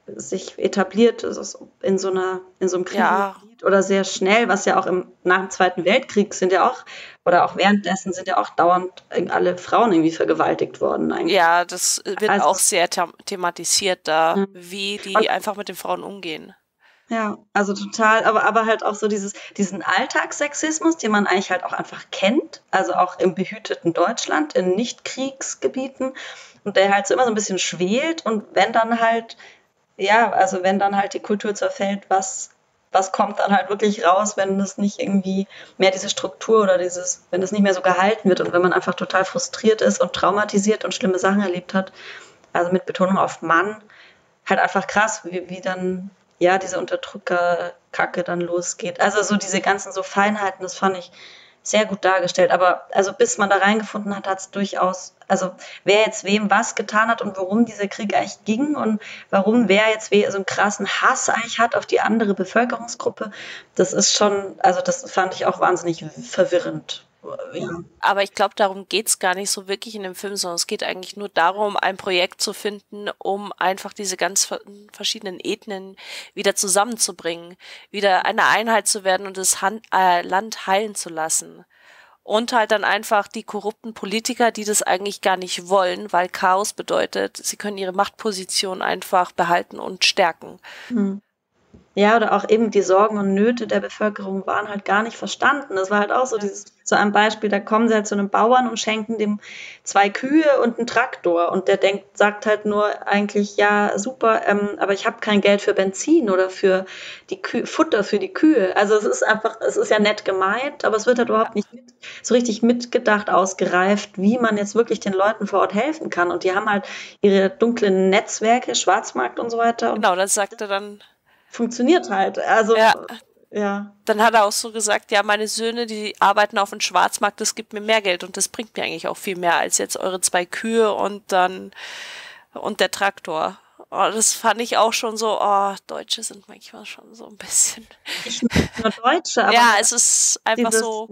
sich etabliert in so einer, in so einem Krieg Ja. oder sehr schnell, was ja auch im, nach dem Zweiten Weltkrieg sind ja auch, oder auch währenddessen sind ja auch dauernd alle Frauen irgendwie vergewaltigt worden eigentlich. Ja, das wird Also- auch sehr them thematisiert da, Mhm. wie die Und- einfach mit den Frauen umgehen. Ja, also total, aber, aber halt auch so dieses, diesen Alltagssexismus, den man eigentlich halt auch einfach kennt, also auch im behüteten Deutschland, in Nicht-Kriegsgebieten und der halt so immer so ein bisschen schwelt und wenn dann halt, ja, also wenn dann halt die Kultur zerfällt, was, was kommt dann halt wirklich raus, wenn das nicht irgendwie mehr diese Struktur oder dieses, wenn das nicht mehr so gehalten wird und wenn man einfach total frustriert ist und traumatisiert und schlimme Sachen erlebt hat, also mit Betonung auf Mann, halt einfach krass, wie, wie dann ja, diese Unterdrückerkacke dann losgeht. Also so diese ganzen so Feinheiten, das fand ich sehr gut dargestellt. Aber also bis man da reingefunden hat, hat es durchaus, also wer jetzt wem was getan hat und worum dieser Krieg eigentlich ging und warum wer jetzt we so einen krassen Hass eigentlich hat auf die andere Bevölkerungsgruppe, das ist schon, also das fand ich auch wahnsinnig verwirrend. Ja. Aber ich glaube, darum geht's gar nicht so wirklich in dem Film, sondern es geht eigentlich nur darum, ein Projekt zu finden, um einfach diese ganz ver verschiedenen Ethnien wieder zusammenzubringen, wieder eine Einheit zu werden und das Han äh, Land heilen zu lassen. Und halt dann einfach die korrupten Politiker, die das eigentlich gar nicht wollen, weil Chaos bedeutet, sie können ihre Machtposition einfach behalten und stärken. Hm. Ja, oder auch eben die Sorgen und Nöte der Bevölkerung waren halt gar nicht verstanden. Das war halt auch so dieses, so ein Beispiel, da kommen sie halt zu einem Bauern und schenken dem zwei Kühe und einen Traktor und der denkt, sagt halt nur eigentlich, ja, super, ähm, aber ich habe kein Geld für Benzin oder für die Kühe, Futter für die Kühe. Also es ist einfach, es ist ja nett gemeint, aber es wird halt überhaupt nicht mit, so richtig mitgedacht, ausgereift, wie man jetzt wirklich den Leuten vor Ort helfen kann. Und die haben halt ihre dunklen Netzwerke, Schwarzmarkt und so weiter. Und Genau, das sagt er dann. funktioniert halt. Also, Ja. ja. Dann hat er auch so gesagt, ja, meine Söhne, die arbeiten auf dem Schwarzmarkt, das gibt mir mehr Geld und das bringt mir eigentlich auch viel mehr als jetzt eure zwei Kühe und dann und der Traktor. Oh, das fand ich auch schon so, oh, Deutsche sind manchmal schon so ein bisschen. Nicht nur Deutsche, aber Ja, es ist einfach dieses- so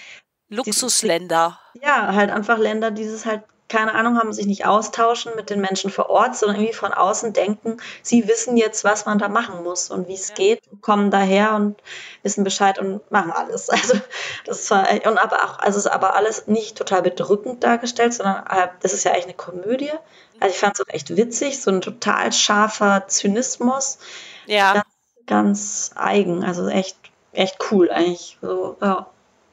Luxusländer. ja, halt einfach Länder, die es halt, keine Ahnung, haben, sich nicht austauschen mit den Menschen vor Ort, sondern irgendwie von außen denken, sie wissen jetzt, was man da machen muss und wie es Ja. geht, kommen daher und wissen Bescheid und machen alles. Also das war und aber auch, also es ist aber alles nicht total bedrückend dargestellt, sondern äh, das ist ja eigentlich eine Komödie. Also ich fand es auch echt witzig, so ein total scharfer Zynismus, Ja, Ja. ganz eigen, also echt, echt cool eigentlich. So, ja.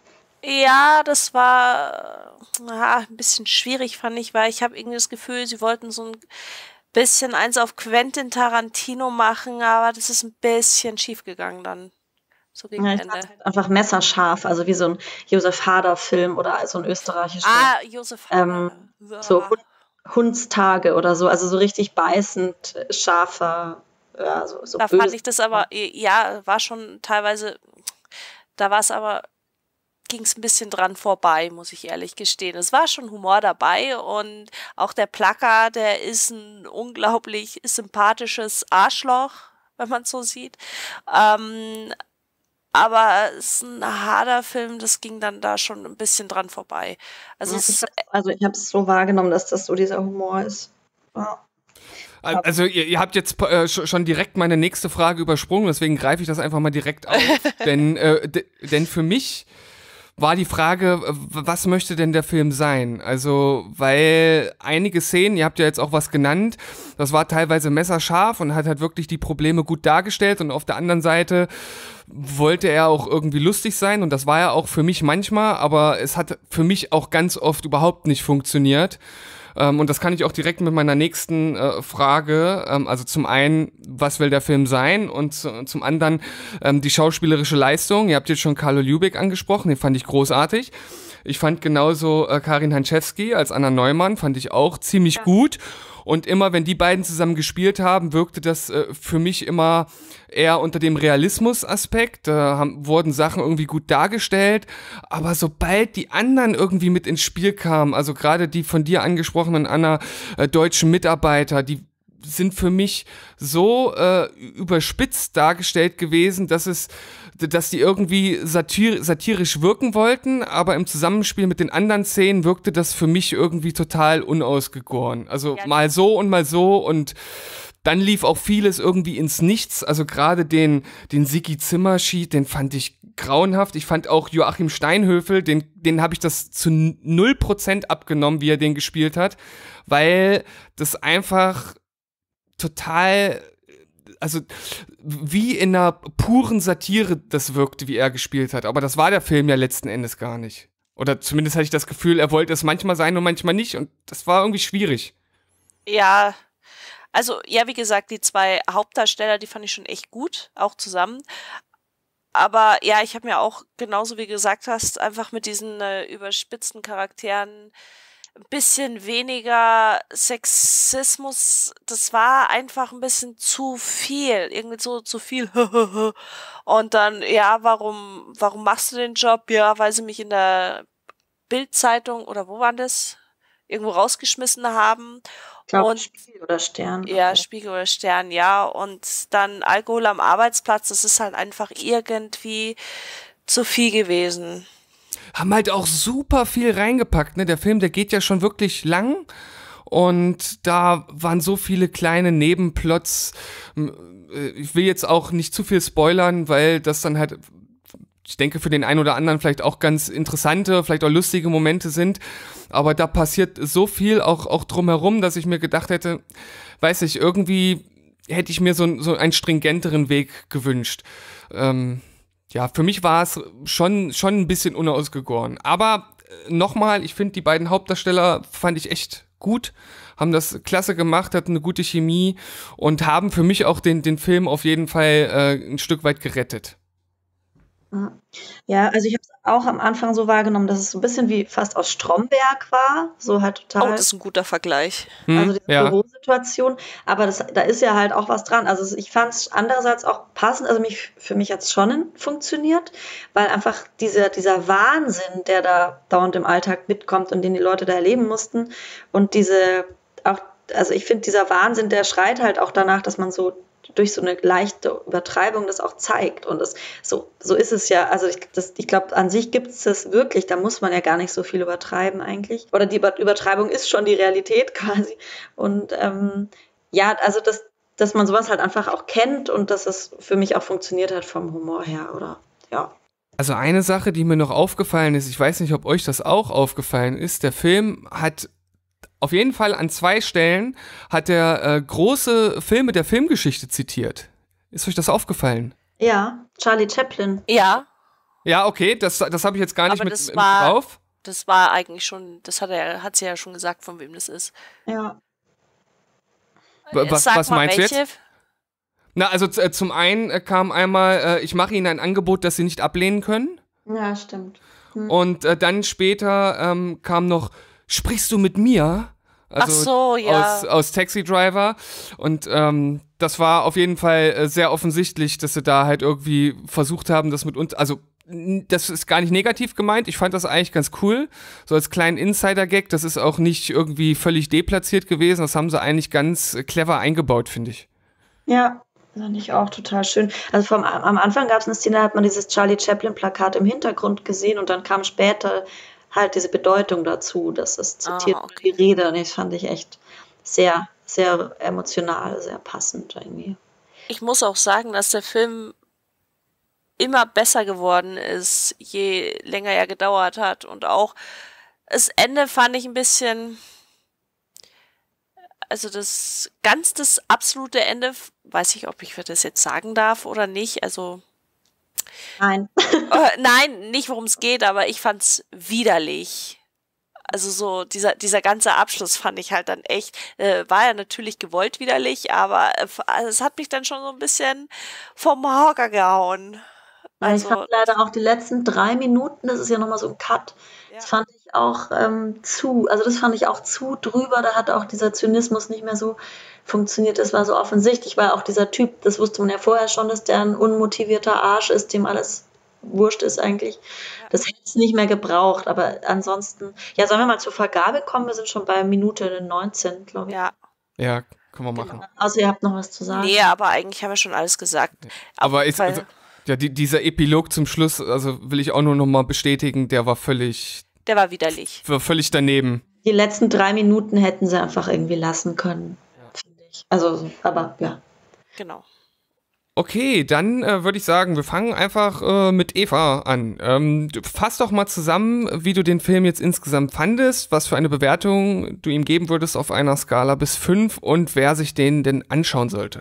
ja, das war ja, ein bisschen schwierig, fand ich, weil ich habe irgendwie das Gefühl, sie wollten so ein bisschen eins auf Quentin Tarantino machen, aber das ist ein bisschen schief gegangen dann. So gegen Ja, ich Ende. fand halt einfach messerscharf, also wie so ein Josef Hader-Film oder so ein österreichischer. Ah, Josef Ähm, Hader. so Hund, Hundstage oder so, also so richtig beißend, scharfer, ja, so, so Da böse. fand ich das aber, ja, war schon teilweise, da war es aber, ging es ein bisschen dran vorbei, muss ich ehrlich gestehen. Es war schon Humor dabei und auch der Placker, der ist ein unglaublich sympathisches Arschloch, wenn man es so sieht. Ähm, aber es ist ein harter Film, das ging dann da schon ein bisschen dran vorbei. Also Ja, es ich ist, hab's, also ich habe es so wahrgenommen, dass das so dieser Humor ist. Ja. Also ihr, ihr habt jetzt äh, sch- schon direkt meine nächste Frage übersprungen, deswegen greife ich das einfach mal direkt auf. denn, äh, d- denn für mich war die Frage, äh, was möchte denn der Film sein? Also, weil einige Szenen, ihr habt ja jetzt auch was genannt, das war teilweise messerscharf und hat halt wirklich die Probleme gut dargestellt und auf der anderen Seite wollte er auch irgendwie lustig sein und das war er auch für mich manchmal, aber es hat für mich auch ganz oft überhaupt nicht funktioniert. Ähm, und das kann ich auch direkt mit meiner nächsten äh, Frage, ähm, also zum einen, was will der Film sein und zu, zum anderen ähm, die schauspielerische Leistung. Ihr habt jetzt schon Carlo Ljubeck angesprochen, den fand ich großartig. Ich fand genauso äh, Karin Hanczewski als Anna Neumann, fand ich auch ziemlich Ja. gut. Und immer, wenn die beiden zusammen gespielt haben, wirkte das äh, für mich immer eher unter dem Realismus-Aspekt. Da haben, wurden Sachen irgendwie gut dargestellt. Aber sobald die anderen irgendwie mit ins Spiel kamen, also gerade die von dir angesprochenen, Anna, äh, deutschen Mitarbeiter, die sind für mich so äh, überspitzt dargestellt gewesen, dass es, dass die irgendwie satir satirisch wirken wollten, aber im Zusammenspiel mit den anderen Szenen wirkte das für mich irgendwie total unausgegoren. Also Ja. mal so und mal so und dann lief auch vieles irgendwie ins Nichts. Also gerade den, den Sigi Zimmerschied, den fand ich grauenhaft. Ich fand auch Joachim Steinhöfel, den, den habe ich das zu null Prozent abgenommen, wie er den gespielt hat, weil das einfach total, also wie in einer puren Satire das wirkte, wie er gespielt hat. Aber das war der Film ja letzten Endes gar nicht. Oder zumindest hatte ich das Gefühl, er wollte es manchmal sein und manchmal nicht. Und das war irgendwie schwierig. Ja, also ja, wie gesagt, die zwei Hauptdarsteller, die fand ich schon echt gut, auch zusammen. Aber ja, ich habe mir auch, genauso wie du gesagt hast, einfach mit diesen äh, überspitzten Charakteren ein bisschen weniger Sexismus, das war einfach ein bisschen zu viel, irgendwie so zu viel. Und dann, ja, warum, warum machst du den Job? Ja, weil sie mich in der Bild-Zeitung oder wo war das? Irgendwo rausgeschmissen haben. Ich glaube, Und Spiegel oder Stern. ja, Spiegel oder Stern, ja. Und dann Alkohol am Arbeitsplatz, das ist halt einfach irgendwie zu viel gewesen. Haben halt auch super viel reingepackt, ne? Der Film, der geht ja schon wirklich lang. Und da waren so viele kleine Nebenplots. Ich will jetzt auch nicht zu viel spoilern, weil das dann halt, ich denke, für den einen oder anderen vielleicht auch ganz interessante, vielleicht auch lustige Momente sind. Aber da passiert so viel auch, auch drumherum, dass ich mir gedacht hätte, weiß ich, irgendwie hätte ich mir so, so einen stringenteren Weg gewünscht. Ähm, ja, für mich war es schon, schon ein bisschen unausgegoren. Aber äh, nochmal, ich finde, die beiden Hauptdarsteller fand ich echt gut, haben das klasse gemacht, hatten eine gute Chemie und haben für mich auch den, den Film auf jeden Fall äh, ein Stück weit gerettet. Ja, also ich habe es auch am Anfang so wahrgenommen, dass es so ein bisschen wie fast aus Stromberg war, so halt Oh, total, das ist ein guter Vergleich. Hm, also diese ja. Bürosituation, aber das, da ist ja halt auch was dran. Also es- ich fand es andererseits auch passend, also mich, für mich hat es schon funktioniert, weil einfach dieser, dieser Wahnsinn, der da dauernd im Alltag mitkommt und den die Leute da erleben mussten und diese, auch, also ich finde, dieser Wahnsinn, der schreit halt auch danach, dass man so durch so eine leichte Übertreibung das auch zeigt. Und das, so, so ist es ja. Also ich, das- ich glaube, an sich gibt es das wirklich. Da muss man ja gar nicht so viel übertreiben eigentlich. Oder die Über- Übertreibung ist schon die Realität quasi. Und ähm, ja, also dass, dass man sowas halt einfach auch kennt und dass es für mich auch funktioniert hat vom Humor her. Oder ja. Also eine Sache, die mir noch aufgefallen ist, ich weiß nicht, ob euch das auch aufgefallen ist, der Film hat auf jeden Fall an zwei Stellen hat er äh, große Filme der Filmgeschichte zitiert. Ist euch das aufgefallen? Ja, Charlie Chaplin. Ja, Ja, okay, das, das habe ich jetzt gar nicht Aber mit, das mit war- drauf. das war eigentlich schon, das hat er, hat sie ja schon gesagt, von wem das ist. Ja. W- Was, Sag was mal, meinst du welche? jetzt? Na, also z- äh, zum einen äh, kam einmal, äh, ich mache Ihnen ein Angebot, das Sie nicht ablehnen können. Ja, stimmt. Und äh, dann später ähm, kam noch, sprichst du mit mir? Also Ach so, ja. aus, aus Taxi Driver. Und ähm, das war auf jeden Fall äh, sehr offensichtlich, dass sie da halt irgendwie versucht haben, das mit uns, also n- das ist gar nicht negativ gemeint. Ich fand das eigentlich ganz cool. So als kleinen Insider-Gag. Das ist auch nicht irgendwie völlig deplatziert gewesen. Das haben sie eigentlich ganz äh, clever eingebaut, finde ich. Ja, fand ich auch total schön. Also vom, am Anfang gab es eine Szene, da hat man dieses Charlie Chaplin-Plakat im Hintergrund gesehen und dann kam später halt diese Bedeutung dazu, dass es zitiert Ah, wurde, okay. die Rede. Und ich fand ich echt sehr, sehr emotional, sehr passend irgendwie. Ich muss auch sagen, dass der Film immer besser geworden ist, je länger er gedauert hat. Und auch das Ende fand ich ein bisschen, also das ganz das absolute Ende, weiß ich, ob ich das jetzt sagen darf oder nicht. Also Nein. äh, nein, nicht worum es geht, aber ich fand's widerlich. Also so dieser dieser ganze Abschluss fand ich halt dann echt, äh, war ja natürlich gewollt widerlich, aber äh, also es hat mich dann schon so ein bisschen vom Hocker gehauen. Weil ich Also fand leider auch die letzten drei Minuten, das ist ja nochmal so ein Cut, das ja. fand ich auch ähm, zu, also das fand ich auch zu drüber, da hat auch dieser Zynismus nicht mehr so funktioniert, das war so offensichtlich, weil auch dieser Typ, das wusste man ja vorher schon, dass der ein unmotivierter Arsch ist, dem alles wurscht ist eigentlich. Das hätte es nicht mehr gebraucht, aber ansonsten, ja, sollen wir mal zur Vergabe kommen? Wir sind schon bei Minute neunzehn, glaube ich. Ja, Ja, können wir machen. Außer ihr habt noch was zu sagen. nee, aber eigentlich haben wir schon alles gesagt. Aber Auf jeden ist, Fall, also, ja, die, dieser Epilog zum Schluss, also will ich auch nur noch mal bestätigen, der war völlig, der war widerlich. war völlig daneben. Die letzten drei Minuten hätten sie einfach irgendwie lassen können, finde ich. nicht. Also, aber ja. Genau. Okay, dann äh, würde ich sagen, wir fangen einfach äh, mit Eva an. Ähm, fass doch mal zusammen, wie du den Film jetzt insgesamt fandest, was für eine Bewertung du ihm geben würdest auf einer Skala bis fünf und wer sich den denn anschauen sollte.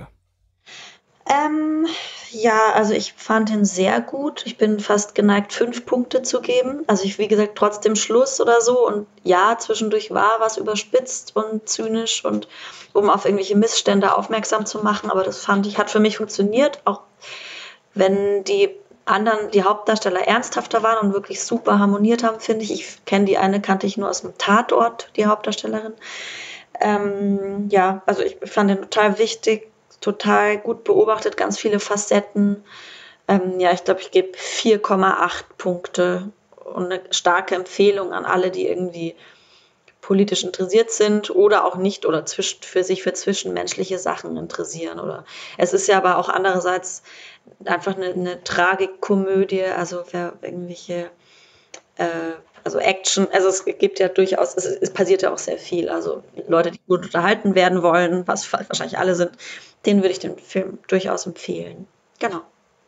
Ähm, ja, also ich fand ihn sehr gut. Ich bin fast geneigt, fünf Punkte zu geben. Also ich, wie gesagt, trotzdem Schluss oder so. Und ja, zwischendurch war was überspitzt und zynisch und um auf irgendwelche Missstände aufmerksam zu machen. Aber das fand ich, hat für mich funktioniert. Auch wenn die anderen, die Hauptdarsteller ernsthafter waren und wirklich super harmoniert haben, finde ich. Ich kenne die eine, kannte ich nur aus dem Tatort, die Hauptdarstellerin. Ähm, ja, also ich fand den total wichtig. Total gut beobachtet, ganz viele Facetten. Ähm, ja, ich glaube, ich gebe vier Komma acht Punkte und eine starke Empfehlung an alle, die irgendwie politisch interessiert sind oder auch nicht oder zwischen, für sich für zwischenmenschliche Sachen interessieren. Oder es ist ja aber auch andererseits einfach eine, eine Tragikkomödie, also wer irgendwelche äh, also Action, also es gibt ja durchaus, es, es passiert ja auch sehr viel. Also Leute, die gut unterhalten werden wollen, was wahrscheinlich alle sind, denen würde ich den Film durchaus empfehlen. Genau.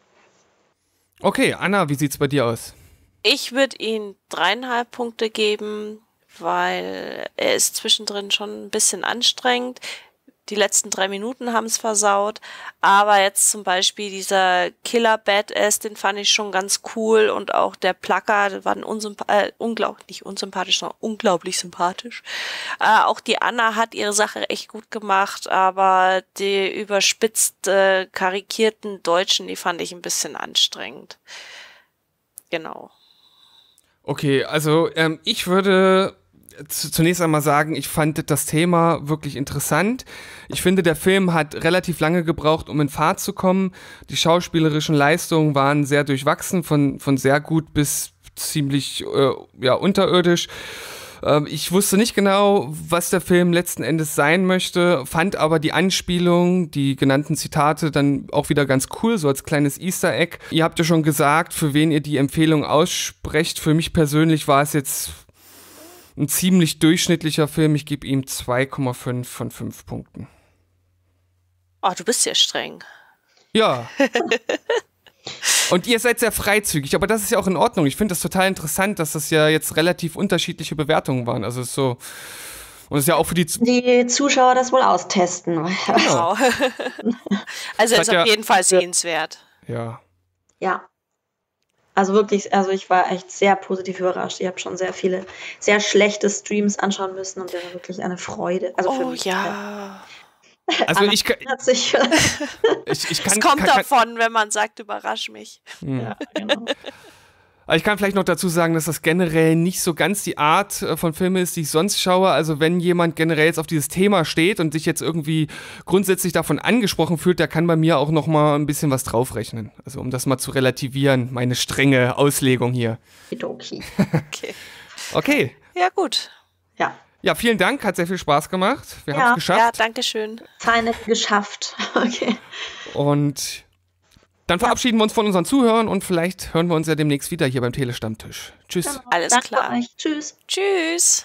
Okay, Anna, wie sieht's bei dir aus? Ich würde ihm dreieinhalb Punkte geben, weil er ist zwischendrin schon ein bisschen anstrengend. Die letzten drei Minuten haben es versaut, aber jetzt zum Beispiel dieser Killer Badass, den fand ich schon ganz cool und auch der Placker, der war ein unsympa- äh, unglaublich, nicht unsympathisch, sondern unglaublich sympathisch. Äh, auch die Anna hat ihre Sache echt gut gemacht, aber die überspitzt äh, karikierten Deutschen, die fand ich ein bisschen anstrengend. Genau. Okay, also ähm, ich würde zunächst einmal sagen, ich fand das Thema wirklich interessant. Ich finde, der Film hat relativ lange gebraucht, um in Fahrt zu kommen. Die schauspielerischen Leistungen waren sehr durchwachsen, von, von sehr gut bis ziemlich äh, ja, unterirdisch. Äh, ich wusste nicht genau, was der Film letzten Endes sein möchte, fand aber die Anspielung, die genannten Zitate dann auch wieder ganz cool, so als kleines Easter Egg. Ihr habt ja schon gesagt, für wen ihr die Empfehlung aussprecht. Für mich persönlich war es jetzt ein ziemlich durchschnittlicher Film. Ich gebe ihm zwei Komma fünf von fünf Punkten. Oh, du bist ja streng. Ja. Und ihr seid sehr freizügig, aber das ist ja auch in Ordnung. Ich finde das total interessant, dass das ja jetzt relativ unterschiedliche Bewertungen waren. Also es ist so. Und es ist ja auch für die, Z- Die Zuschauer das wohl austesten. Genau. Also Das ist hat ja- auf jeden Fall sehenswert. ja. Ja. Also wirklich, also ich war echt sehr positiv überrascht. Ich habe schon sehr viele, sehr schlechte Streams anschauen müssen und der war wirklich eine Freude. Also für Oh mich. ja. Also Anna ich, kann- hat sich, ich, ich kann. Es kommt kann, kann, davon, wenn man sagt, überrasch mich. Hm. ja, genau. Aber ich kann vielleicht noch dazu sagen, dass das generell nicht so ganz die Art äh, von Filmen ist, die ich sonst schaue. Also wenn jemand generell jetzt auf dieses Thema steht und sich jetzt irgendwie grundsätzlich davon angesprochen fühlt, der kann bei mir auch noch mal ein bisschen was draufrechnen. Also um das mal zu relativieren, meine strenge Auslegung hier. Okay. Okay. Okay. Ja, gut. Ja, Ja, vielen Dank, hat sehr viel Spaß gemacht. Wir Ja. haben es Ja, geschafft. danke schön. feine geschafft. Okay. Und dann verabschieden wir uns von unseren Zuhörern und vielleicht hören wir uns ja demnächst wieder hier beim Telestammtisch. Tschüss. Genau. Alles Danke klar. euch. Tschüss. Tschüss.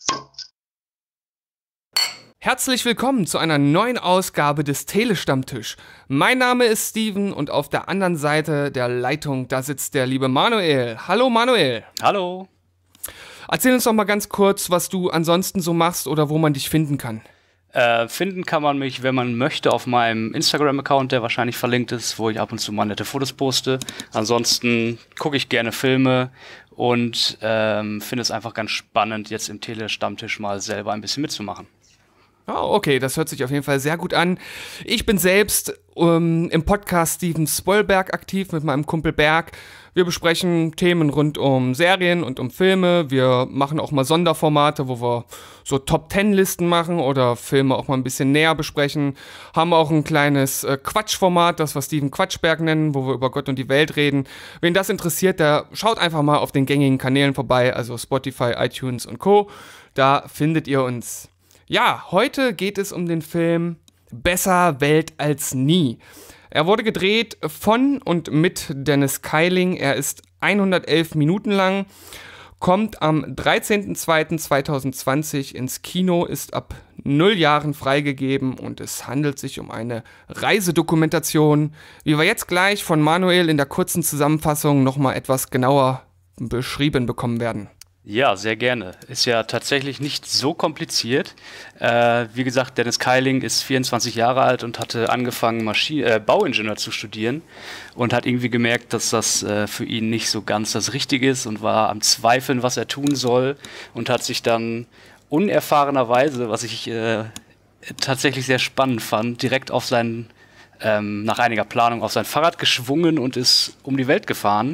Herzlich willkommen zu einer neuen Ausgabe des Telestammtisch. Mein Name ist Steven und auf der anderen Seite der Leitung, da sitzt der liebe Manuel. Hallo Manuel. Hallo. Erzähl uns doch mal ganz kurz, was du ansonsten so machst oder wo man dich finden kann. Äh, finden kann man mich, wenn man möchte, auf meinem Instagram-Account, der wahrscheinlich verlinkt ist, wo ich ab und zu mal nette Fotos poste. Ansonsten gucke ich gerne Filme und ähm, finde es einfach ganz spannend, jetzt im Telestammtisch mal selber ein bisschen mitzumachen. Oh, okay, das hört sich auf jeden Fall sehr gut an. Ich bin selbst ähm, im Podcast Steven Spoilberg aktiv mit meinem Kumpel Berg. Wir besprechen Themen rund um Serien und um Filme. Wir machen auch mal Sonderformate, wo wir so Top-Ten-Listen machen oder Filme auch mal ein bisschen näher besprechen. Haben auch ein kleines äh, Quatschformat, das wir Steven Quatschberg nennen, wo wir über Gott und die Welt reden. Wen das interessiert, der schaut einfach mal auf den gängigen Kanälen vorbei, also Spotify, iTunes und Co. Da findet ihr uns. Ja, heute geht es um den Film Besser Welt als nie. Er wurde gedreht von und mit Dennis Keiling. Er ist hundertelf Minuten lang. kommt am dreizehnten zweiten zweitausendzwanzig ins Kino, ist ab null Jahren freigegeben und es handelt sich um eine Reisedokumentation, wie wir jetzt gleich von Manuel in der kurzen Zusammenfassung nochmal etwas genauer beschrieben bekommen werden. Ja, sehr gerne. Ist ja tatsächlich nicht so kompliziert. Äh, wie gesagt, Dennis Keiling ist vierundzwanzig Jahre alt und hatte angefangen, Maschi- äh, Bauingenieur zu studieren und hat irgendwie gemerkt, dass das äh, für ihn nicht so ganz das Richtige ist und war am Zweifeln, was er tun soll und hat sich dann unerfahrenerweise, was ich äh, tatsächlich sehr spannend fand, direkt auf sein, ähm, nach einiger Planung auf sein Fahrrad geschwungen und ist um die Welt gefahren.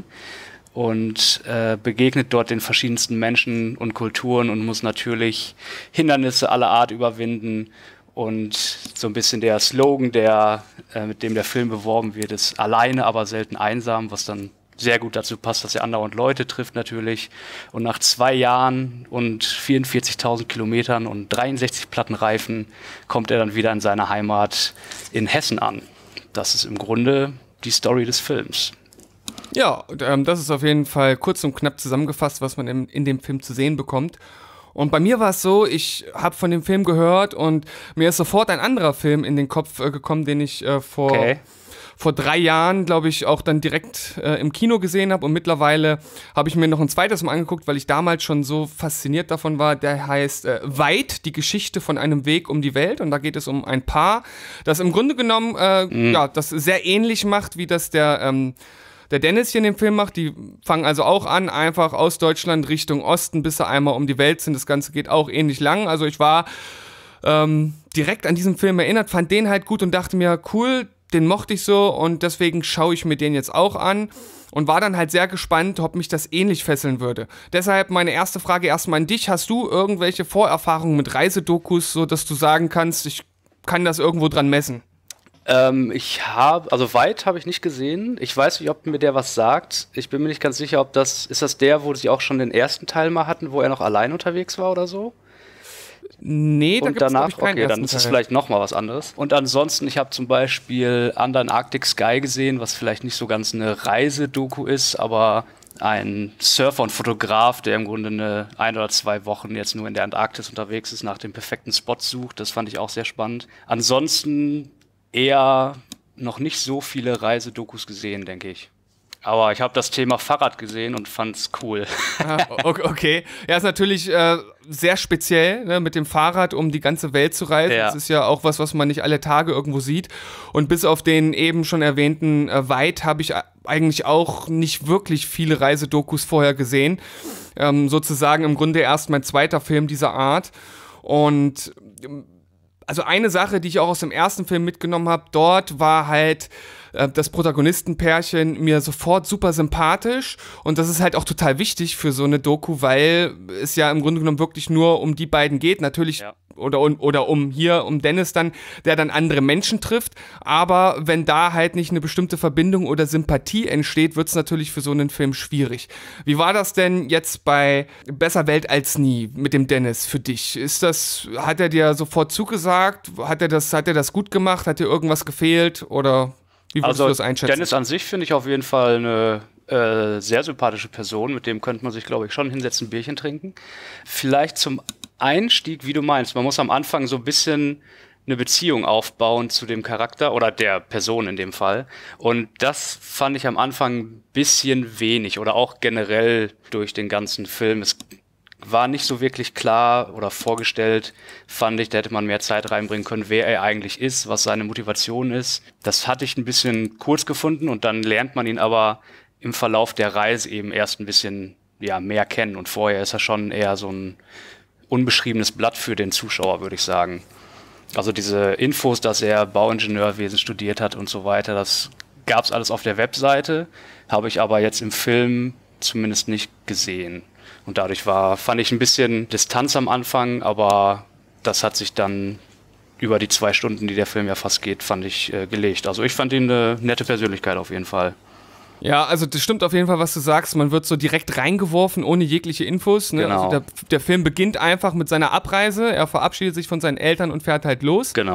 Und äh, begegnet dort den verschiedensten Menschen und Kulturen und muss natürlich Hindernisse aller Art überwinden. Und so ein bisschen der Slogan, der, äh, mit dem der Film beworben wird, ist alleine, aber selten einsam, was dann sehr gut dazu passt, dass er andauernd Leute trifft natürlich. Und nach zwei Jahren und vierundvierzigtausend Kilometern und dreiundsechzig Plattenreifen kommt er dann wieder in seiner Heimat in Hessen an. Das ist im Grunde die Story des Films. Ja, ähm, das ist auf jeden Fall kurz und knapp zusammengefasst, was man im, in dem Film zu sehen bekommt. Und bei mir war es so, ich habe von dem Film gehört und mir ist sofort ein anderer Film in den Kopf äh, gekommen, den ich äh, vor, okay. vor drei Jahren, glaube ich, auch dann direkt äh, im Kino gesehen habe. Und mittlerweile habe ich mir noch ein zweites Mal angeguckt, weil ich damals schon so fasziniert davon war. Der heißt äh, Weit, die Geschichte von einem Weg um die Welt. Und da geht es um ein Paar, das im Grunde genommen äh, mhm. ja, das sehr ähnlich macht, wie das der... Ähm, der Dennis hier in dem Film macht. Die fangen also auch an, einfach aus Deutschland Richtung Osten, bis sie einmal um die Welt sind. Das Ganze geht auch ähnlich lang. Also ich war ähm, direkt an diesen Film erinnert, fand den halt gut und dachte mir, cool, den mochte ich so und deswegen schaue ich mir den jetzt auch an und war dann halt sehr gespannt, ob mich das ähnlich fesseln würde. Deshalb meine erste Frage erstmal an dich. Hast du irgendwelche Vorerfahrungen mit Reisedokus, so dass du sagen kannst, ich kann das irgendwo dran messen? Ähm, ich habe, also Weit habe ich nicht gesehen. Ich weiß nicht, ob mir der was sagt. Ich bin mir nicht ganz sicher, ob das, ist das der, wo sie auch schon den ersten Teil mal hatten, wo er noch allein unterwegs war oder so? Nee, da und gibt's, danach, ich, keinen okay, dann ist es Teil. vielleicht noch mal was anderes. Und ansonsten, ich habe zum Beispiel Under an Arctic Sky gesehen, was vielleicht nicht so ganz eine Reisedoku ist, aber ein Surfer und Fotograf, der im Grunde eine ein oder zwei Wochen jetzt nur in der Antarktis unterwegs ist, nach dem perfekten Spot sucht. Das fand ich auch sehr spannend. Ansonsten eher noch nicht so viele Reisedokus gesehen, denke ich. Aber ich habe das Thema Fahrrad gesehen und fand's cool. Ah, okay. Ja, ist natürlich äh, sehr speziell, ne, mit dem Fahrrad um die ganze Welt zu reisen. Ja. Das ist ja auch was, was man nicht alle Tage irgendwo sieht. Und bis auf den eben schon erwähnten äh, Weit habe ich eigentlich auch nicht wirklich viele Reisedokus vorher gesehen. Ähm, sozusagen im Grunde erst mein zweiter Film dieser Art. Und also eine Sache, die ich auch aus dem ersten Film mitgenommen habe, dort war halt äh, das Protagonistenpärchen mir sofort super sympathisch und das ist halt auch total wichtig für so eine Doku, weil es ja im Grunde genommen wirklich nur um die beiden geht, natürlich ja. oder, oder um hier, um Dennis dann, der dann andere Menschen trifft, aber wenn da halt nicht eine bestimmte Verbindung oder Sympathie entsteht, wird es natürlich für so einen Film schwierig. Wie war das denn jetzt bei Besser Welt als nie mit dem Dennis für dich? Ist das, hat er dir sofort zugesagt? Hat er das, hat er das gut gemacht? Hat dir irgendwas gefehlt? Oder wie würdest also, du das einschätzen? Dennis an sich finde ich auf jeden Fall eine äh, sehr sympathische Person. Mit dem könnte man sich, glaube ich, schon hinsetzen, ein Bierchen trinken. Vielleicht zum Einstieg, wie du meinst. Man muss am Anfang so ein bisschen eine Beziehung aufbauen zu dem Charakter oder der Person in dem Fall. Und das fand ich am Anfang ein bisschen wenig oder auch generell durch den ganzen Film. Es war nicht so wirklich klar oder vorgestellt, fand ich, da hätte man mehr Zeit reinbringen können, wer er eigentlich ist, was seine Motivation ist. Das hatte ich ein bisschen kurz gefunden und dann lernt man ihn aber im Verlauf der Reise eben erst ein bisschen ja, mehr kennen. Und vorher ist er schon eher so ein unbeschriebenes Blatt für den Zuschauer, würde ich sagen. Also diese Infos, dass er Bauingenieurwesen studiert hat und so weiter, das gab es alles auf der Webseite, habe ich aber jetzt im Film zumindest nicht gesehen. Und dadurch war, fand ich ein bisschen Distanz am Anfang, aber das hat sich dann über die zwei Stunden, die der Film ja fast geht, fand ich äh, gelegt. Also ich fand ihn eine nette Persönlichkeit auf jeden Fall. Ja, also das stimmt auf jeden Fall, was du sagst. Man wird so direkt reingeworfen, ohne jegliche Infos. Ne? Genau. Also der, der Film beginnt einfach mit seiner Abreise. Er verabschiedet sich von seinen Eltern und fährt halt los. Genau.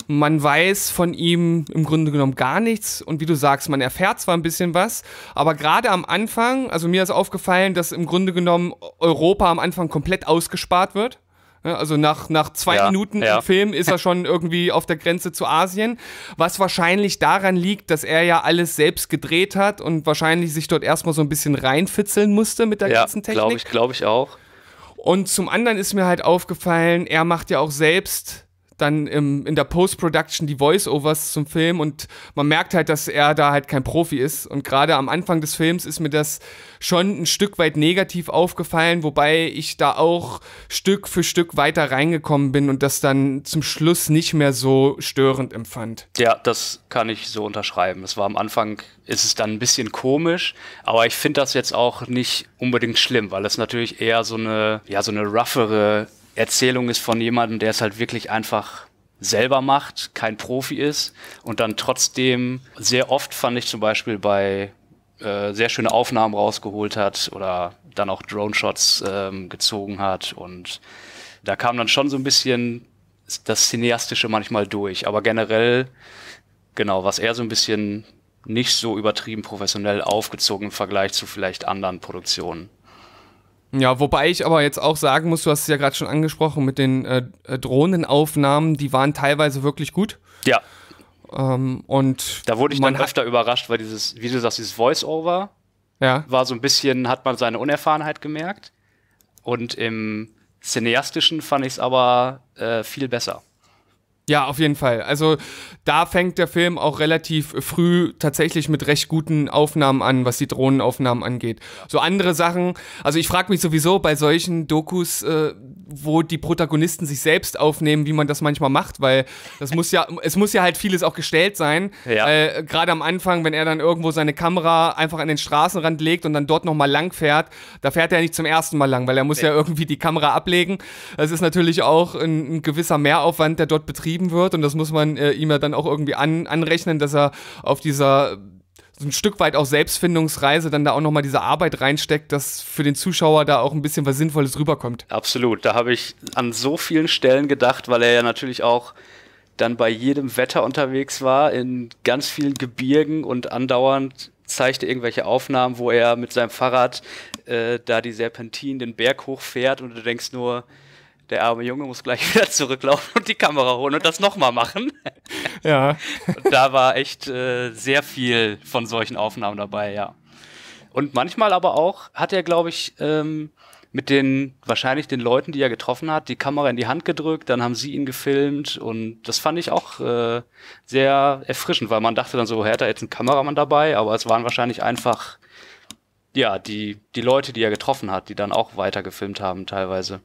Man weiß von ihm im Grunde genommen gar nichts und wie du sagst, man erfährt zwar ein bisschen was, aber gerade am Anfang, also mir ist aufgefallen, dass im Grunde genommen Europa am Anfang komplett ausgespart wird. Also nach, nach zwei ja, Minuten ja. im Film ist er schon irgendwie auf der Grenze zu Asien, was wahrscheinlich daran liegt, dass er ja alles selbst gedreht hat und wahrscheinlich sich dort erstmal so ein bisschen reinfitzeln musste mit der ja, ganzen Technik. glaube ich, glaube ich auch. Und zum anderen ist mir halt aufgefallen, er macht ja auch selbst dann im, in der Post-Production die Voice-Overs zum Film und man merkt halt, dass er da halt kein Profi ist und gerade am Anfang des Films ist mir das schon ein Stück weit negativ aufgefallen, wobei ich da auch Stück für Stück weiter reingekommen bin und das dann zum Schluss nicht mehr so störend empfand. Ja, das kann ich so unterschreiben. Es war am Anfang, ist es dann ein bisschen komisch, aber ich finde das jetzt auch nicht unbedingt schlimm, weil es natürlich eher so eine, ja, so eine roughere Erzählung ist von jemandem, der es halt wirklich einfach selber macht, kein Profi ist und dann trotzdem sehr oft, fand ich zum Beispiel bei äh, sehr schöne Aufnahmen rausgeholt hat oder dann auch Drone-Shots ähm, gezogen hat und da kam dann schon so ein bisschen das Cineastische manchmal durch, aber generell, genau, was er so ein bisschen nicht so übertrieben professionell aufgezogen im Vergleich zu vielleicht anderen Produktionen. Ja, wobei ich aber jetzt auch sagen muss, du hast es ja gerade schon angesprochen mit den äh, Drohnenaufnahmen, die waren teilweise wirklich gut. Ja. Ähm, und da wurde ich dann öfter überrascht, weil dieses, wie du sagst, dieses Voice-Over ja. war so ein bisschen, hat man seine Unerfahrenheit gemerkt. Und im Cineastischen fand ich es aber äh, viel besser. Ja, auf jeden Fall. Also da fängt der Film auch relativ früh tatsächlich mit recht guten Aufnahmen an, was die Drohnenaufnahmen angeht. So andere Sachen, also ich frage mich sowieso bei solchen Dokus, äh, wo die Protagonisten sich selbst aufnehmen, wie man das manchmal macht, weil das muss ja, es muss ja halt vieles auch gestellt sein. Ja. Äh, gerade am Anfang, wenn er dann irgendwo seine Kamera einfach an den Straßenrand legt und dann dort nochmal lang fährt, da fährt er nicht zum ersten Mal lang, weil er muss ja, ja irgendwie die Kamera ablegen. Das ist natürlich auch ein, ein gewisser Mehraufwand, der dort betrieben wird und das muss man äh, ihm ja dann auch irgendwie an, anrechnen, dass er auf dieser so ein Stück weit auch Selbstfindungsreise dann da auch nochmal diese Arbeit reinsteckt, dass für den Zuschauer da auch ein bisschen was Sinnvolles rüberkommt. Absolut, da habe ich an so vielen Stellen gedacht, weil er ja natürlich auch dann bei jedem Wetter unterwegs war, in ganz vielen Gebirgen und andauernd zeigte irgendwelche Aufnahmen, wo er mit seinem Fahrrad äh, da die Serpentinen den Berg hochfährt und du denkst nur, der arme Junge muss gleich wieder zurücklaufen und die Kamera holen und das nochmal machen. Ja. Und da war echt äh, sehr viel von solchen Aufnahmen dabei, ja. Und manchmal aber auch hat er, glaube ich, ähm, mit den, wahrscheinlich den Leuten, die er getroffen hat, die Kamera in die Hand gedrückt, dann haben sie ihn gefilmt und das fand ich auch äh, sehr erfrischend, weil man dachte dann so, er hat da jetzt einen Kameramann dabei, aber es waren wahrscheinlich einfach, ja, die, die Leute, die er getroffen hat, die dann auch weiter gefilmt haben teilweise.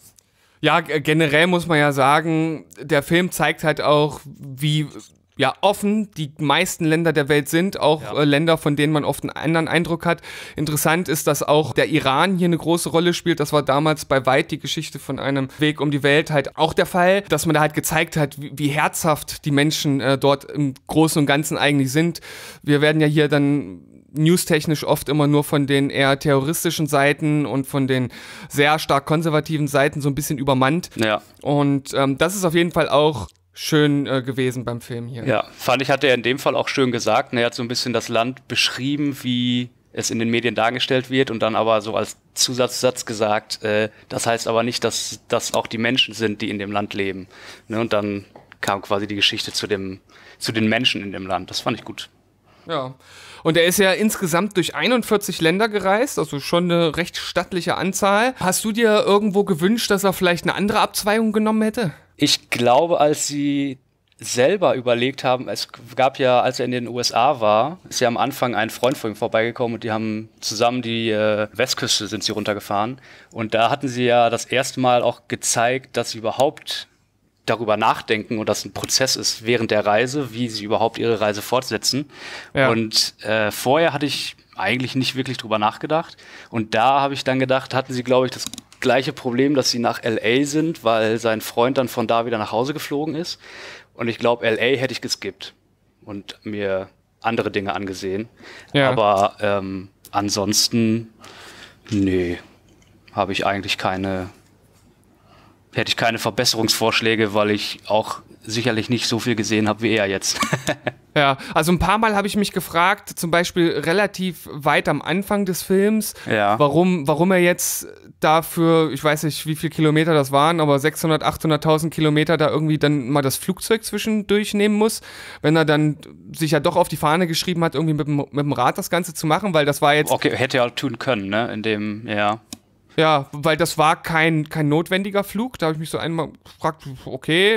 Ja, generell muss man ja sagen, der Film zeigt halt auch, wie ja, offen die meisten Länder der Welt sind, auch ja. äh, Länder, von denen man oft einen anderen Eindruck hat. Interessant ist, dass auch der Iran hier eine große Rolle spielt. Das war damals bei Weit die Geschichte von einem Weg um die Welt halt auch der Fall, dass man da halt gezeigt hat, wie, wie herzhaft die Menschen äh, dort im Großen und Ganzen eigentlich sind. Wir werden ja hier dann newstechnisch oft immer nur von den eher terroristischen Seiten und von den sehr stark konservativen Seiten so ein bisschen übermannt. Ja. Und ähm, das ist auf jeden Fall auch schön äh, gewesen beim Film hier. Ja, fand ich, hat er in dem Fall auch schön gesagt. Er hat so ein bisschen das Land beschrieben, wie es in den Medien dargestellt wird und dann aber so als Zusatzsatz gesagt, äh, das heißt aber nicht, dass das auch die Menschen sind, die in dem Land leben. Ne? Und dann kam quasi die Geschichte zu dem, zu den Menschen in dem Land. Das fand ich gut. Ja, und er ist ja insgesamt durch einundvierzig Länder gereist, also schon eine recht stattliche Anzahl. Hast du dir irgendwo gewünscht, dass er vielleicht eine andere Abzweigung genommen hätte? Ich glaube, als sie selber überlegt haben, es gab ja, als er in den U S A war, ist ja am Anfang ein Freund von ihm vorbeigekommen und die haben zusammen die äh, Westküste sind sie runtergefahren und da hatten sie ja das erste Mal auch gezeigt, dass sie überhaupt darüber nachdenken und das ein Prozess ist während der Reise, wie sie überhaupt ihre Reise fortsetzen. Ja. Und äh, vorher hatte ich eigentlich nicht wirklich drüber nachgedacht. Und da habe ich dann gedacht, hatten sie, glaube ich, das gleiche Problem, dass sie nach L A sind, weil sein Freund dann von da wieder nach Hause geflogen ist. Und ich glaube, L A hätte ich geskippt und mir andere Dinge angesehen. Ja. Aber ähm, ansonsten, nee, habe ich eigentlich keine... hätte ich keine Verbesserungsvorschläge, weil ich auch sicherlich nicht so viel gesehen habe wie er jetzt. Ja, also ein paar Mal habe ich mich gefragt, zum Beispiel relativ weit am Anfang des Films, ja. warum, warum er jetzt dafür, ich weiß nicht, wie viele Kilometer das waren, aber sechshundert, achthunderttausend Kilometer da irgendwie dann mal das Flugzeug zwischendurch nehmen muss, wenn er dann sich ja doch auf die Fahne geschrieben hat, irgendwie mit dem, mit dem Rad das Ganze zu machen, weil das war jetzt... Okay, hätte er tun können, ne, in dem, ja... Ja, weil das war kein, kein notwendiger Flug. Da habe ich mich so einmal gefragt, okay,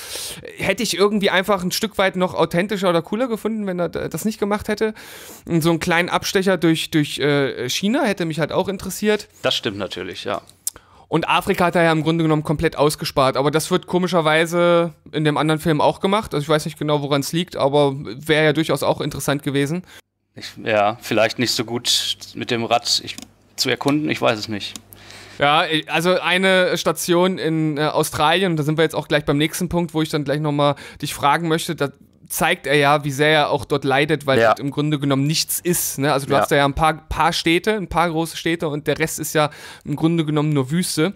hätte ich irgendwie einfach ein Stück weit noch authentischer oder cooler gefunden, wenn er das nicht gemacht hätte. Und so einen kleinen Abstecher durch, durch äh, China hätte mich halt auch interessiert. Das stimmt natürlich, ja. Und Afrika hat er ja im Grunde genommen komplett ausgespart. Aber das wird komischerweise in dem anderen Film auch gemacht. Also ich weiß nicht genau, woran es liegt, aber wäre ja durchaus auch interessant gewesen. Ich, ja, vielleicht nicht so gut mit dem Rad ich, zu erkunden, ich weiß es nicht. Ja, also eine Station in äh, Australien, und da sind wir jetzt auch gleich beim nächsten Punkt, wo ich dann gleich nochmal dich fragen möchte, da zeigt er ja, wie sehr er auch dort leidet, weil ja. dort im Grunde genommen nichts ist. Ne? Also du ja. hast ja ein paar, paar Städte, ein paar große Städte und der Rest ist ja im Grunde genommen nur Wüste.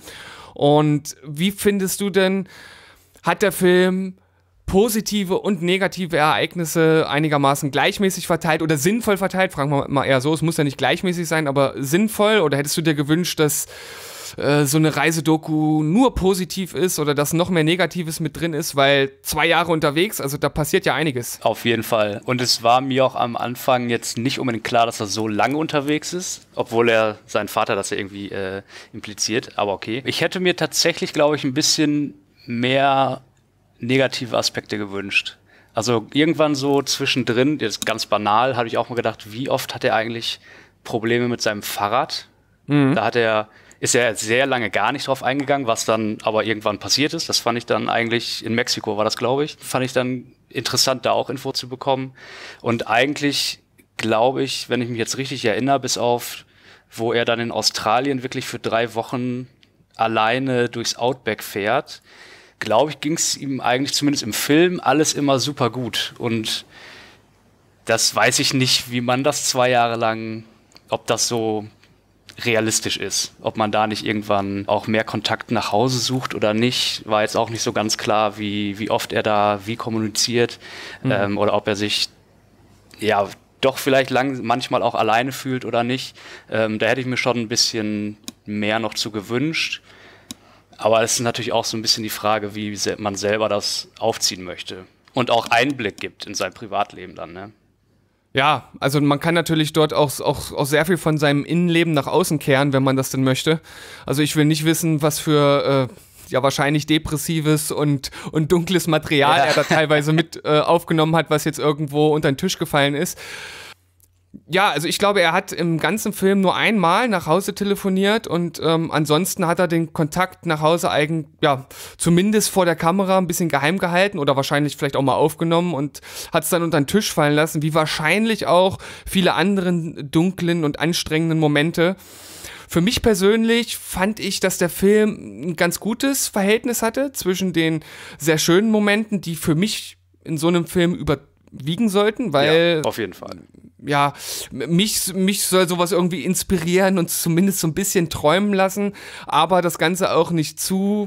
Und wie findest du denn, hat der Film positive und negative Ereignisse einigermaßen gleichmäßig verteilt oder sinnvoll verteilt? Fragen wir mal eher so, es muss ja nicht gleichmäßig sein, aber sinnvoll, oder hättest du dir gewünscht, dass äh, so eine Reisedoku nur positiv ist oder dass noch mehr Negatives mit drin ist, weil zwei Jahre unterwegs, also da passiert ja einiges. Auf jeden Fall. Und es war mir auch am Anfang jetzt nicht unbedingt klar, dass er so lange unterwegs ist, obwohl er seinen Vater das ja irgendwie äh, impliziert, aber okay. Ich hätte mir tatsächlich, glaube ich, ein bisschen mehr negative Aspekte gewünscht. Also irgendwann so zwischendrin, jetzt ganz banal, habe ich auch mal gedacht, wie oft hat er eigentlich Probleme mit seinem Fahrrad? Mhm. Da hat er, ist er sehr lange gar nicht drauf eingegangen, was dann aber irgendwann passiert ist. Das fand ich dann eigentlich, in Mexiko war das, glaube ich, fand ich dann interessant, da auch Info zu bekommen. Und eigentlich glaube ich, wenn ich mich jetzt richtig erinnere, bis auf, wo er dann in Australien wirklich für drei Wochen alleine durchs Outback fährt, glaube ich, ging es ihm eigentlich zumindest im Film alles immer super gut. Und das weiß ich nicht, wie man das zwei Jahre lang, ob das so realistisch ist. Ob man da nicht irgendwann auch mehr Kontakt nach Hause sucht oder nicht, war jetzt auch nicht so ganz klar, wie, wie oft er da wie kommuniziert. Mhm. Ähm, oder ob er sich ja doch vielleicht lang, manchmal auch alleine fühlt oder nicht. Ähm, da hätte ich mir schon ein bisschen mehr noch zu gewünscht. Aber es ist natürlich auch so ein bisschen die Frage, wie man selber das aufziehen möchte. Und auch Einblick gibt in sein Privatleben dann, ne? Ja, also man kann natürlich dort auch, auch, auch sehr viel von seinem Innenleben nach außen kehren, wenn man das denn möchte. Also ich will nicht wissen, was für äh, ja wahrscheinlich depressives und, und dunkles Material ja. er da teilweise mit äh, aufgenommen hat, was jetzt irgendwo unter den Tisch gefallen ist. Ja, also ich glaube, er hat im ganzen Film nur einmal nach Hause telefoniert und ähm, ansonsten hat er den Kontakt nach Hause eigen, ja, zumindest vor der Kamera ein bisschen geheim gehalten oder wahrscheinlich vielleicht auch mal aufgenommen und hat es dann unter den Tisch fallen lassen, wie wahrscheinlich auch viele anderen dunklen und anstrengenden Momente. Für mich persönlich fand ich, dass der Film ein ganz gutes Verhältnis hatte zwischen den sehr schönen Momenten, die für mich in so einem Film überwiegen sollten, weil... Ja, auf jeden Fall. Ja, mich, mich soll sowas irgendwie inspirieren und zumindest so ein bisschen träumen lassen, aber das Ganze auch nicht zu,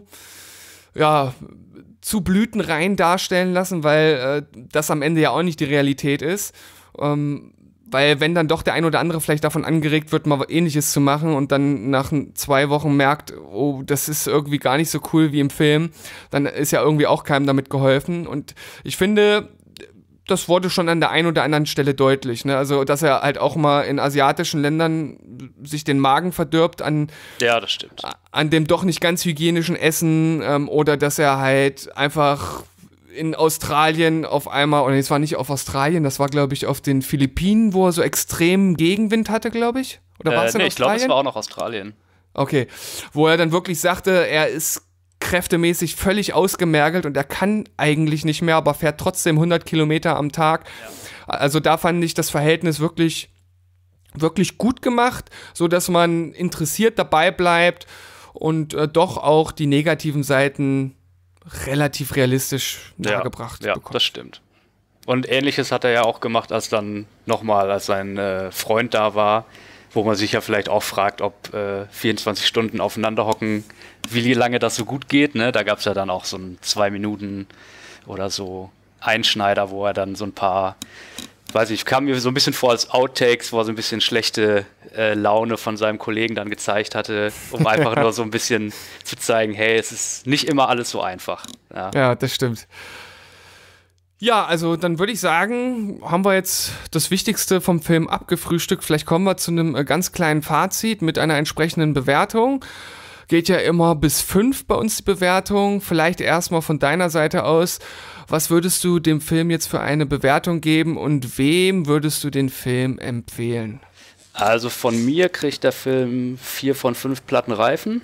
ja, zu blütenrein darstellen lassen, weil äh, das am Ende ja auch nicht die Realität ist. Ähm, weil wenn dann doch der ein oder andere vielleicht davon angeregt wird, mal Ähnliches zu machen und dann nach zwei Wochen merkt, oh, das ist irgendwie gar nicht so cool wie im Film, dann ist ja irgendwie auch keinem damit geholfen. Und ich finde, das wurde schon an der einen oder anderen Stelle deutlich, ne? Also, dass er halt auch mal in asiatischen Ländern sich den Magen verdirbt an, ja, das stimmt. an dem doch nicht ganz hygienischen Essen ähm, oder dass er halt einfach in Australien auf einmal, oder es war nicht auf Australien, das war, glaube ich, auf den Philippinen, wo er so extremen Gegenwind hatte, glaube ich. Oder war äh, es in nee, Australien? Ich glaube, es war auch noch Australien. Okay, wo er dann wirklich sagte, er ist kräftemäßig völlig ausgemergelt und er kann eigentlich nicht mehr, aber fährt trotzdem hundert Kilometer am Tag. Ja. Also da fand ich das Verhältnis wirklich, wirklich gut gemacht, so dass man interessiert dabei bleibt und äh, doch auch die negativen Seiten relativ realistisch nahegebracht ja, bekommt. Ja, das stimmt. Und Ähnliches hat er ja auch gemacht, als dann nochmal, als sein äh, Freund da war, wo man sich ja vielleicht auch fragt, ob äh, vierundzwanzig Stunden aufeinander hocken, wie lange das so gut geht. Ne? Da gab es ja dann auch so ein zwei Minuten oder so Einschneider, wo er dann so ein paar, weiß ich, kam mir so ein bisschen vor als Outtakes, wo er so ein bisschen schlechte äh, Laune von seinem Kollegen dann gezeigt hatte, um einfach nur so ein bisschen zu zeigen, hey, es ist nicht immer alles so einfach. Ja, ja, das stimmt. Ja, also dann würde ich sagen, haben wir jetzt das Wichtigste vom Film abgefrühstückt. Vielleicht kommen wir zu einem ganz kleinen Fazit mit einer entsprechenden Bewertung. Geht ja immer bis fünf bei uns die Bewertung. Vielleicht erstmal von deiner Seite aus. Was würdest du dem Film jetzt für eine Bewertung geben und wem würdest du den Film empfehlen? Also von mir kriegt der Film vier von fünf platten Reifen.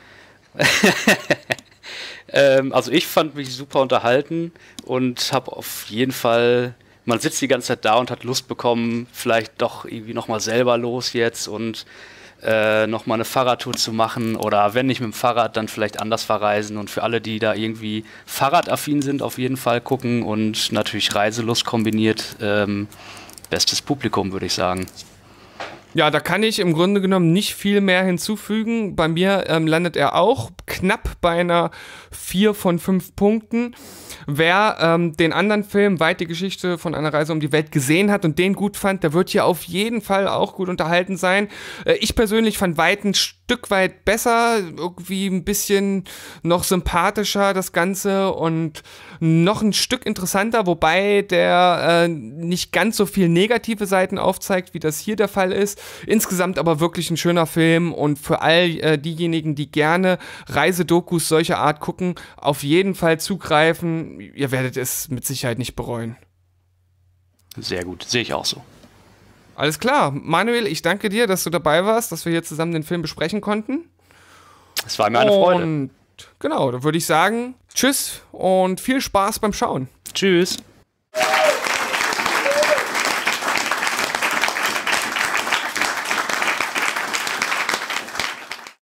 ähm, also ich fand mich super unterhalten und habe auf jeden Fall, man sitzt die ganze Zeit da und hat Lust bekommen, vielleicht doch irgendwie nochmal selber los jetzt und äh, nochmal eine Fahrradtour zu machen oder wenn nicht mit dem Fahrrad, dann vielleicht anders verreisen und für alle, die da irgendwie fahrradaffin sind, auf jeden Fall gucken und natürlich Reiselust kombiniert, ähm, bestes Publikum, würde ich sagen. Ja, da kann ich im Grunde genommen nicht viel mehr hinzufügen. Bei mir ähm, landet er auch knapp bei einer vier von fünf Punkten. Wer ähm, den anderen Film, Weit die Geschichte von einer Reise um die Welt, gesehen hat und den gut fand, der wird hier auf jeden Fall auch gut unterhalten sein. Äh, ich persönlich fand Weit ein Stück weit besser, irgendwie ein bisschen noch sympathischer das Ganze und noch ein Stück interessanter, wobei der äh, nicht ganz so viel negative Seiten aufzeigt, wie das hier der Fall ist. Insgesamt aber wirklich ein schöner Film und für all äh, diejenigen, die gerne Reisedokus solcher Art gucken, auf jeden Fall zugreifen. Ihr werdet es mit Sicherheit nicht bereuen. Sehr gut, sehe ich auch so. Alles klar. Manuel, ich danke dir, dass du dabei warst, dass wir hier zusammen den Film besprechen konnten. Es war mir eine Freude. Und genau, da würde ich sagen, tschüss und viel Spaß beim Schauen. Tschüss.